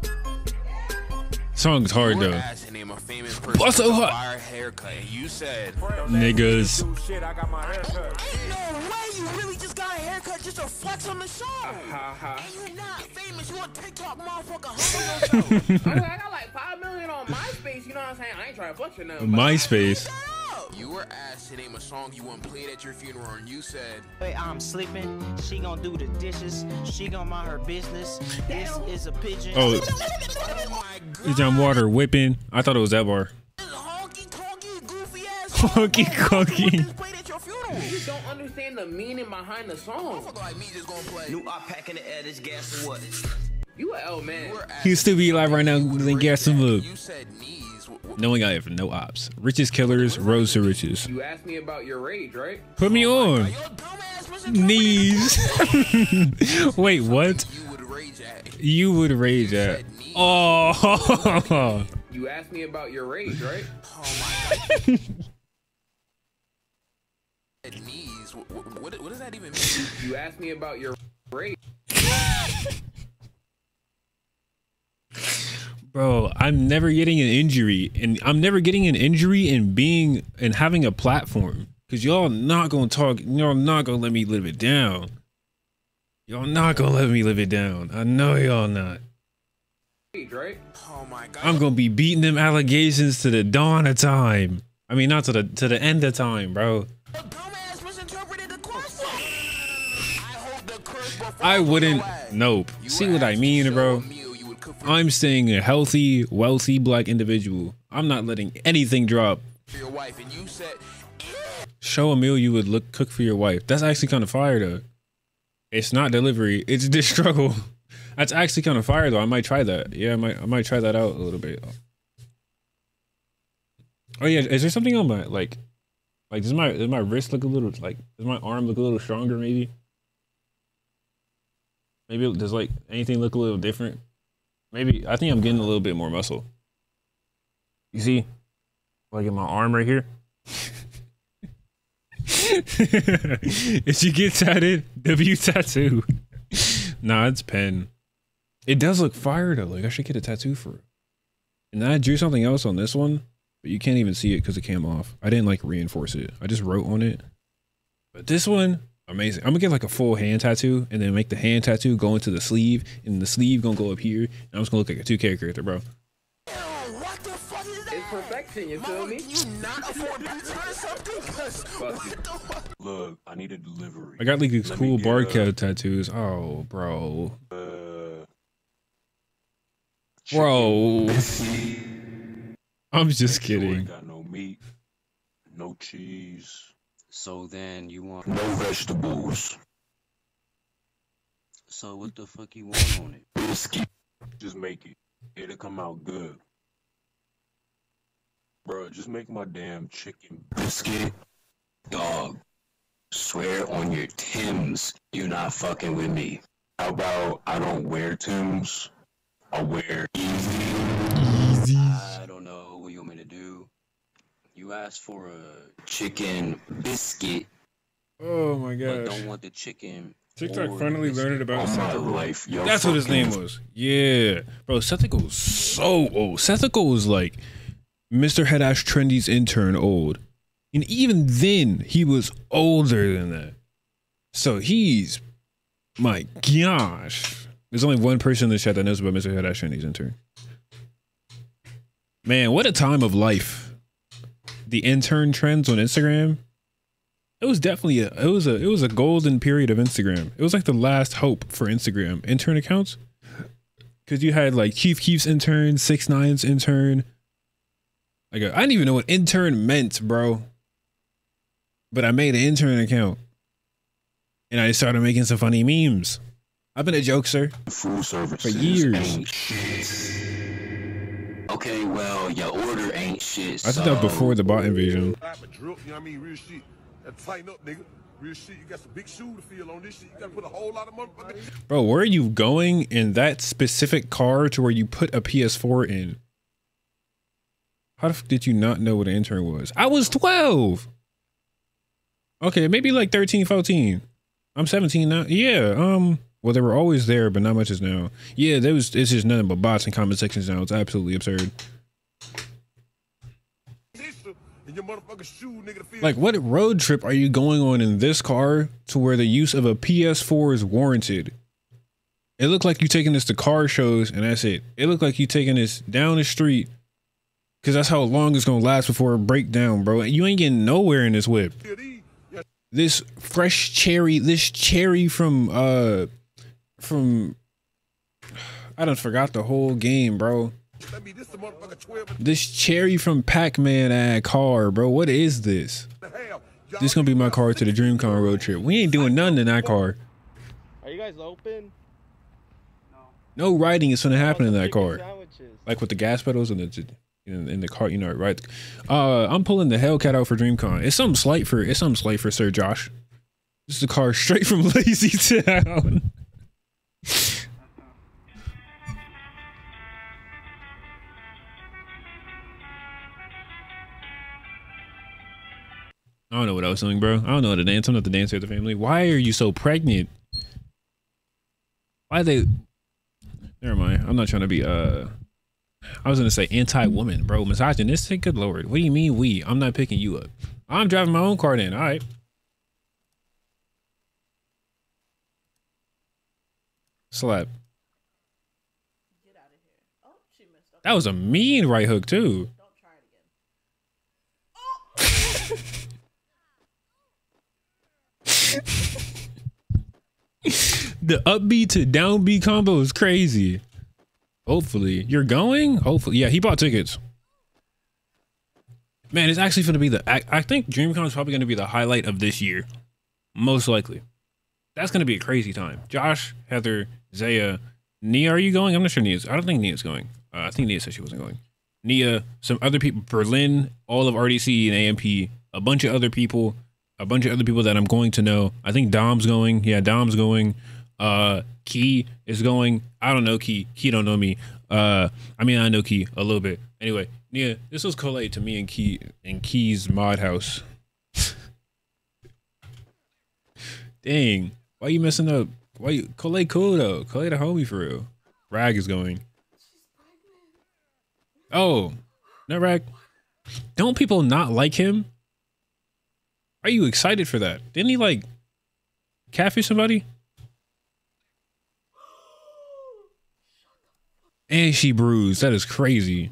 Song's hard You were though. asked to name a famous person What's so with a hot? fire haircut, and you said, Niggas. Shit, I got my haircut. Ain't no way you really just got a haircut just to flex on the show. Uh-huh. And you're not famous. You a TikTok motherfucker. Humble yourself. I, mean, I got like five million on MySpace. You know what I'm saying? I ain't trying to flex your nothing. MySpace. you were asked to name a song you want played at your funeral, and you said, Wait, I'm sleeping. She gonna do the dishes. She gonna mind her business. This is a pigeon. Oh, he's on water whipping. I thought it was that bar. Honky conky. You don't understand the meaning behind the song. like me just gonna play. New op pack in the air. This gas or what? You a L man. He still be alive right now. Then gas some up. You said knees. Knowing I have no ops. Richest killers, rose to riches. You asked me about your rage, right? Put me on. Knees. Wait, what? You would rage at. Oh. You asked me about your rage, right? Knees. What, what, what does that even mean? You asked me about your rage. Bro, I'm never getting an injury, and I'm never getting an injury in being and having a platform. Cause y'all not gonna talk. Y'all not gonna let me live it down. Y'all not gonna let me live it down. I know y'all not. Rage, right? Oh my god. I'm gonna be beating them allegations to the dawn of time. I mean, not to the to the end of time, bro. I wouldn't. Nope. See what I mean, bro? I'm staying a healthy, wealthy black individual. I'm not letting anything drop. For your wife, and you said, Show a meal you would look cook for your wife. That's actually kind of fire though. It's not delivery. It's the struggle. That's actually kind of fire though. I might try that. Yeah, I might. I might try that out a little bit. Oh yeah, is there something on my like, like does my does my wrist look a little like does my arm look a little stronger maybe? Maybe does like anything look a little different? Maybe I think I'm getting a little bit more muscle. You see, like in my arm right here. If you get tatted, W tattoo. Nah, it's pen. It does look fire though. Like I should get a tattoo for it. And then I drew something else on this one, but you can't even see it because it came off. I didn't like reinforce it. I just wrote on it. But this one, amazing. I'm gonna get like a full hand tattoo and then make the hand tattoo go into the sleeve, and the sleeve gonna go up here. And I'm just gonna look like a two K character, bro. It's perfection, you feel me? Look, I need a delivery. I got like these Let me cool get, barcode uh, tattoos. Oh, bro. Uh, Bro. I'm just Sure kidding. ain't got no meat, no cheese, So then you want no vegetables. So what the fuck you want on it? Biscuit. Just make it. It'll come out good. Bro, just make my damn chicken biscuit. Dog, swear on your Timbs you not fucking with me. How about I don't wear Timbs? I wear Easy. I don't know what you want me to do. You asked for a Chicken biscuit. Oh my but gosh. don't want the chicken TikTok finally learned about All my Seth. life, yo, That's what his fucking- name was. Yeah, bro. Sethical was so old. Sethical was like Mister Headash Trendy's intern old, and even then he was older than that. So he's, my gosh. There's only one person in the chat that knows about Mister Headash Trendy's intern. Man, what a time of life. The intern trends on Instagram. It was definitely a it was a it was a golden period of Instagram. It was like the last hope for Instagram intern accounts, because you had like Chief Keef's intern, six nine's intern. Like I didn't even know what intern meant, bro. But I made an intern account, and I started making some funny memes. I've been a jokester Food service for years. ain't shit. Okay, well, your order ain't shit. I think that was so- before the bot invasion. I drill, you know what I mean? Real shit. That tighten up, nigga. Real shit. You got some big shoe to fill on this shit. You gotta put a whole lot of motherfucking. Bro, where are you going in that specific car to where you put a P S four in? How the f did you not know what an intern was? I was twelve. Okay, maybe like thirteen, fourteen. I'm seventeen now. Yeah, um, well, they were always there, but not much is now. Yeah, there was, it's just nothing but bots and comment sections now. It's absolutely absurd. In your motherfucking shoe, nigga, to feel. Like, what road trip are you going on in this car to where the use of a P S four is warranted? It looked like you taking this to car shows and that's it. It looked like you taking this down the street, because that's how long it's gonna last before it break down, bro. You ain't getting nowhere in this whip. This fresh cherry, this cherry from uh from I done forgot the whole game, bro. This cherry from Pac-Man ad car, bro. What is this? This gonna be my car to the DreamCon road trip. We ain't doing nothing in that car. Are you guys open? No riding is gonna happen in that car. Like with the gas pedals and the in, in the car, you know, right? Uh, I'm pulling the Hellcat out for DreamCon. It's something slight for it's something slight for Sir Josh. This is a car straight from Lazy Town. I don't know what I was doing, bro. I don't know how to dance. I'm not the dancer of the family. Why are you so pregnant? Why they? Never mind. I'm not trying to be. Uh, I was gonna say anti-woman, bro. Misogynistic. Good lord. What do you mean we? I'm not picking you up. I'm driving my own car then. All right. Slap. That was a mean right hook too. The upbeat to downbeat combo is crazy. Hopefully you're going. Hopefully, yeah. He bought tickets. Man, it's actually going to be the. I, I think DreamCon is probably going to be the highlight of this year, most likely. That's going to be a crazy time. Josh, Heather, Zaya, Nia, are you going? I'm not sure Nia's. I don't think Nia's going. Uh, I think Nia said she wasn't going. Nia, some other people, Berlin, all of R D C and A M P, a bunch of other people, a bunch of other people that I'm going to know. I think Dom's going. Yeah, Dom's going. Uh, Key is going. I don't know Key. Key don't know me. Uh, I mean, I know Key a little bit. Anyway, Nia, this was collate to me and Key in Key's mod house. Dang, why you messing up? Why you collate cool though? Collate a homie for real. Rag is going. Oh, no Rag. Don't people not like him? Are you excited for that? Didn't he like catfish somebody? And she bruised. That is crazy.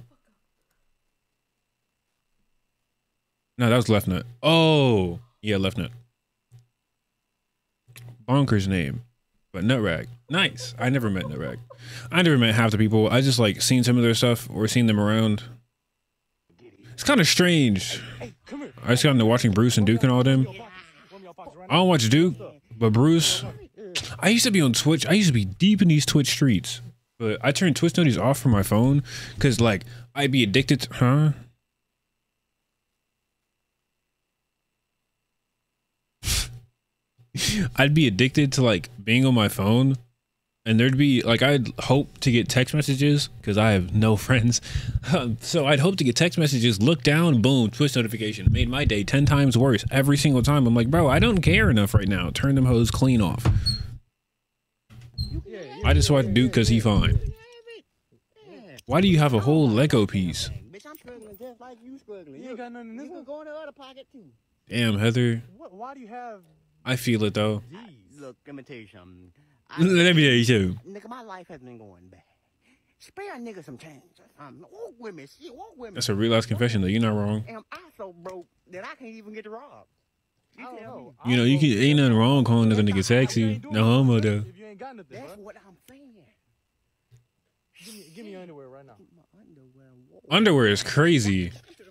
No, that was left nut. Oh, yeah, left nut. Bonker's name, but Nutrag. Nice. I never met Nutrag. I never met half the people. I just like seen some of their stuff or seen them around. It's kind of strange. I just got into watching Bruce and Duke and all them. I don't watch Duke, but Bruce. I used to be on Twitch. I used to be deep in these Twitch streets. But I turned Twitch notifications off from my phone because, like, I'd be addicted to, huh? I'd be addicted to, like, being on my phone. And there'd be, like, I'd hope to get text messages because I have no friends. So I'd hope to get text messages, look down, boom, Twitch notification. It made my day ten times worse every single time. I'm like, bro, I don't care enough right now. Turn them hoes clean off. I just swat dude because he fine. Why do you have a whole Lego piece? Bitch, I'm struggling just like you struggling. You ain't got nothing in this one. You can go in the other pocket too. Damn, Heather. What, why do you have... I feel it though. Look, let me tell you something. Let me tell you something. Nigga, my life has been going bad. Spare a nigga some change. Um, walk with me. Shit, walk with me. That's a real ass confession though. You're not wrong. Am I so broke that I can't even get robbed? You tell me. You know, you can ain't nothing wrong calling another nigga sexy. No homo though. If you ain't got nothing, that's what I'm saying. Give me, give me your underwear right now. Underwear is crazy.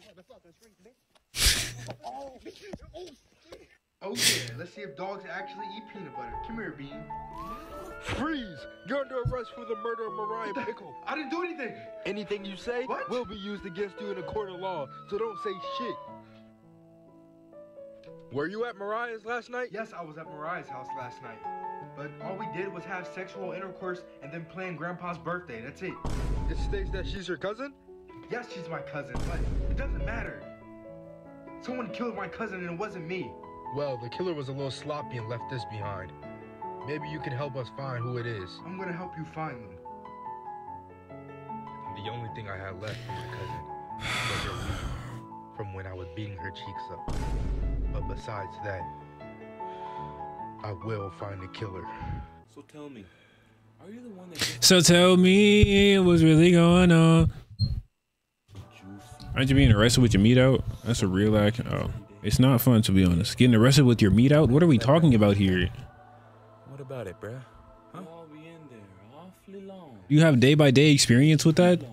Oh yeah, let's see if dogs actually eat peanut butter. Come here, Bean. Freeze! You're under arrest for the murder of Mariah Pickle. I didn't do anything. Anything you say what? will be used against you in a court of law, so don't say shit. Were you at Mariah's last night? Yes, I was at Mariah's house last night. But all we did was have sexual intercourse and then plan Grandpa's birthday. That's it. It states that she's your cousin? Yes, she's my cousin, but it doesn't matter. Someone killed my cousin and it wasn't me. Well, the killer was a little sloppy and left this behind. Maybe you can help us find who it is. I'm gonna help you find them. The only thing I had left from my cousin was her weed from when I was beating her cheeks up. But besides that, I will find the killer. So tell me, are you the one that... So tell me what's really going on. Aren't you being arrested with your meat out? That's a real act. Oh, it's not fun to be honest. Getting arrested with your meat out? What are we talking about here? What about it, bruh? Huh? I'll be in there awfully long. You have day by day experience with that?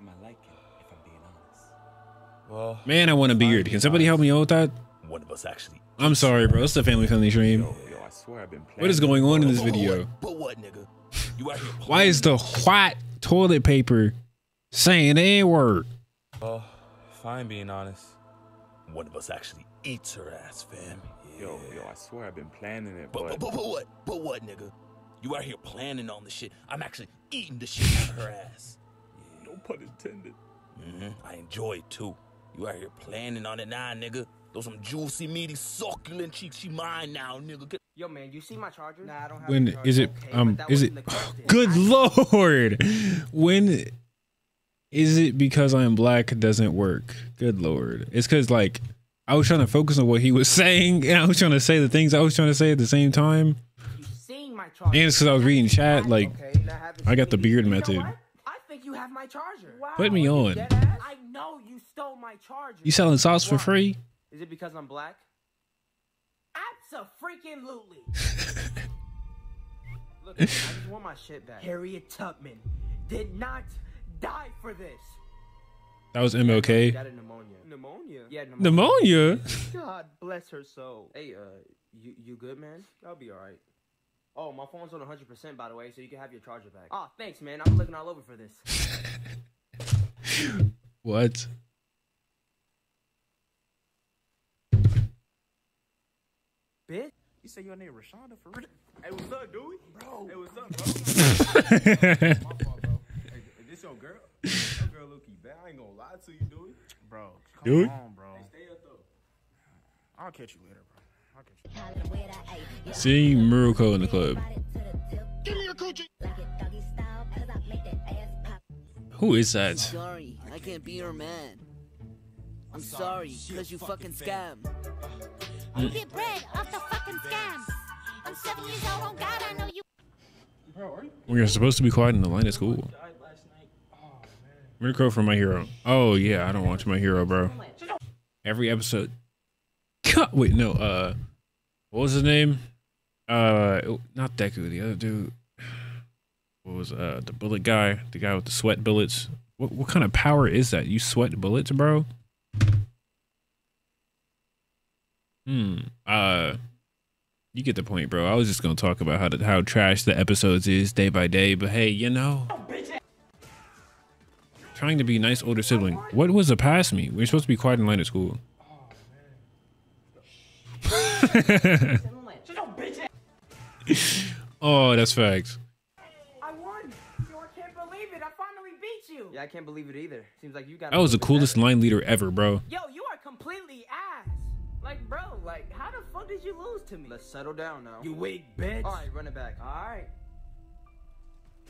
Well, man, I want a beard. Can somebody help me out with that? One of us actually. I'm sorry, bro. It's the family friendly stream. Yo, yo, I swear I've been playing. What is going on in this video? But what, nigga? You out here Why is the white toilet paper saying a word? Uh, if I'm being honest, one of us actually eats her ass, fam. Yeah. Yo, yo, I swear I've been planning it, but... But, but, but what? But what, nigga? You out here planning on the shit. I'm actually eating the shit out of her ass. Yeah. No pun intended. Mm-hmm. I enjoy it, too. You out here planning on it now, nigga. Those some juicy, meaty, succulent cheeks. She mine now, nigga. Yo, man, you see my charger? Nah, I don't have When a charger. is it? Okay, Um, but that is it? wasn't the question. Good lord! When is it because I'm black doesn't work? Good lord! It's because like I was trying to focus on what he was saying, and I was trying to say the things I was trying to say at the same time. You seen my charger? And it's because I was reading chat. Like Okay, now have it I got the seen beard me. You know method. what? I think you have my charger. Wow, Put me are you on. dead ass? I know you stole my charger. You selling sauce for free? Is it because I'm black? Abso-freaking-lutely. Look, I just want my shit back. Harriet Tubman did not die for this. That was M L K. Got a pneumonia. Pneumonia? Yeah, pneumonia. Pneumonia? God bless her soul. Hey, uh, you you good, man? I'll be all right. Oh, my phone's on one hundred percent, by the way, so you can have your charger back. Oh, thanks, man. I'm looking all over for this. What? Bitch? You say your name Rashonda for real? Hey, what's up, Dewey? Bro. Hey, what's up, bro? My fault, bro. Hey, is this your girl? Your girl look you bad. I ain't gonna lie to you, Dewey. Bro, come Dewey? on, bro. Hey, stay up, though. I'll catch you later, bro. I'll catch you. See Miracle in the club. Give me your coochie. Who is that? Sorry, I can't be your man. I'm sorry, cause you fucking scam. You get bread off the fucking scams. I'm seven years old, on God, I know you. We're supposed to be quiet in the line of school. Miracle from My Hero. Oh yeah, I don't watch My Hero, bro. Every episode. Cut. Wait, no. Uh, what was his name? Uh, not Deku. The other dude. What was uh the bullet guy? The guy with the sweat bullets. What what kind of power is that? You sweat bullets, bro? Hmm. Uh, you get the point, bro. I was just gonna talk about how the, how trash the episodes is day by day, but hey, you know, trying to be a nice older sibling. What was the past me? We're supposed to be quiet in line at school. Oh, that's facts. I won. Yo, I can't believe it. I finally beat you. Yeah, I can't believe it either. Seems like you got. That was the coolest line leader ever, bro. Yo, you are completely ass. Like, bro, like, how the fuck did you lose to me? Let's settle down now. You weak bitch. All right, run it back. All right.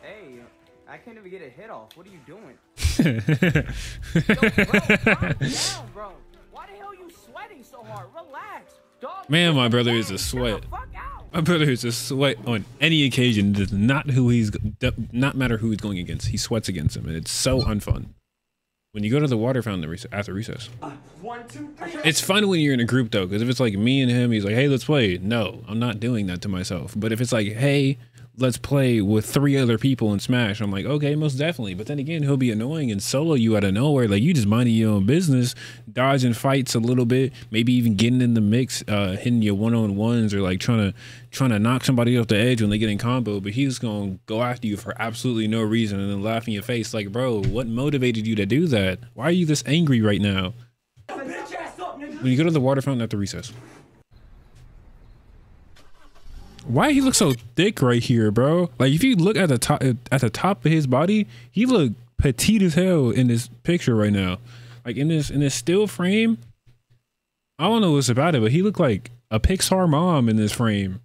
Hey, I can't even get a hit off. What are you doing? Yo, bro, calm down, bro. Why the hell are you sweating so hard? Relax. Dog, Man, my brother is a sweat. My brother is a sweat on any occasion. It does not who he's not matter who he's going against. He sweats against him, and it's so unfun. When you go to the water fountain after recess, One, two, three. it's fun when you're in a group though, because if it's like me and him, he's like, "Hey, let's play." No, I'm not doing that to myself. But if it's like, "Hey, let's play with three other people in Smash," I'm like, "Okay, most definitely." But then again, he'll be annoying and solo you out of nowhere. Like you just minding your own business, dodging fights a little bit, maybe even getting in the mix, uh, hitting your one on ones or like trying to trying to knock somebody off the edge when they get in combo. But he's gonna go after you for absolutely no reason and then laugh in your face like, "Bro, what motivated you to do that? Why are you this angry right now?" When you go to the water fountain after recess. Why he look so thick right here, bro? Like if you look at the top at the top of his body, he look petite as hell in this picture right now. Like in this in this still frame. I don't know what's about it, but he looked like a Pixar mom in this frame.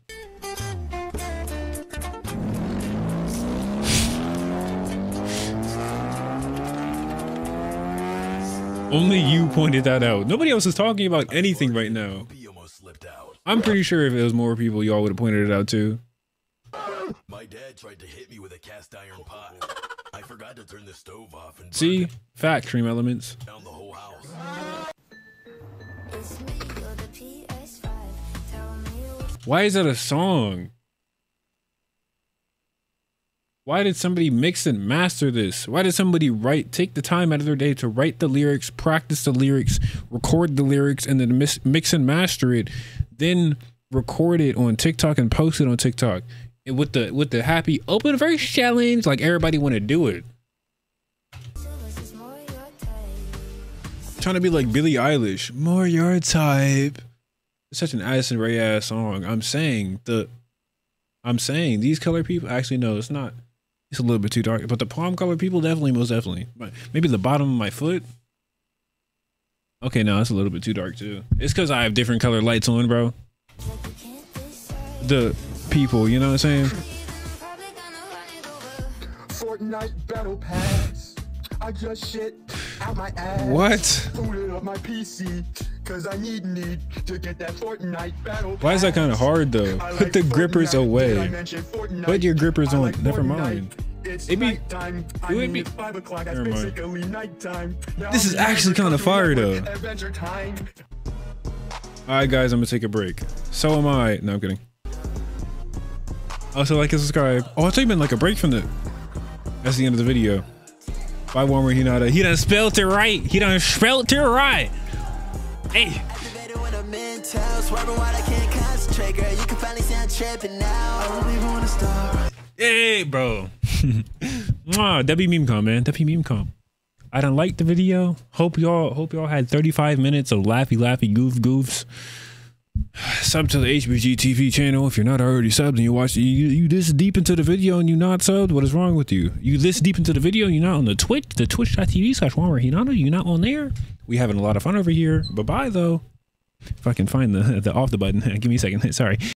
Only you pointed that out. Nobody else is talking about anything right now. I'm pretty sure if it was more people, y'all would have pointed it out too. My dad tried to hit me with a cast iron pot. I forgot to turn the stove off and See? Fact, Stream Elements. down the whole house. Why is that a song? Why did somebody mix and master this? Why did somebody write, take the time out of their day to write the lyrics, practice the lyrics, record the lyrics, and then mix, mix and master it, then record it on TikTok and post it on TikTok and with the with the happy open verse challenge? Like everybody want to do it. Trying to be like Billie Eilish, more your type. It's such an Addison Rae ass song. I'm saying the, I'm saying these color people. Actually, no, it's not. It's a little bit too dark, but the palm color people definitely, most definitely. Maybe the bottom of my foot. Okay, no, it's a little bit too dark too. It's because I have different color lights on, bro. The people, you know what I'm saying? Fortnite battle pass. I just shit out my ass. What? Booted up my P C, cause I need need to get that Fortnite battle pass. Why is that kind of hard though? I Put like the grippers Fortnite. away. Did I mention Fortnite? Put your grippers I on. like Never Fortnite. mind. It's It be- nighttime. I it would mean, be- five o'clock. That's Never mind. basically nighttime. Now This is I'm actually kind of fire though. Adventure time. All right, guys, I'm gonna take a break. So am I. No, I'm kidding. Also, like and subscribe. Oh, I thought you meant like a break from the. That's the end of the video. Bye, Warmer Hinata. He done spelled it right. He done spelled it right. Hey. Hey, bro. Mwah, W meme com, man. W meme com. I done liked the video. Hope y'all hope y'all had thirty-five minutes of laughy laughy goof goofs. Sub to the H B G T V channel if you're not already subbed and you watch you you this deep into the video and you not subbed. What is wrong with you? You this deep into the video and you're not on the Twitch, the twitch.tv slash Warmer Hinata. You're not on there. We having a lot of fun over here. Bye bye though. If I can find the the off the button. Give me a second. Sorry.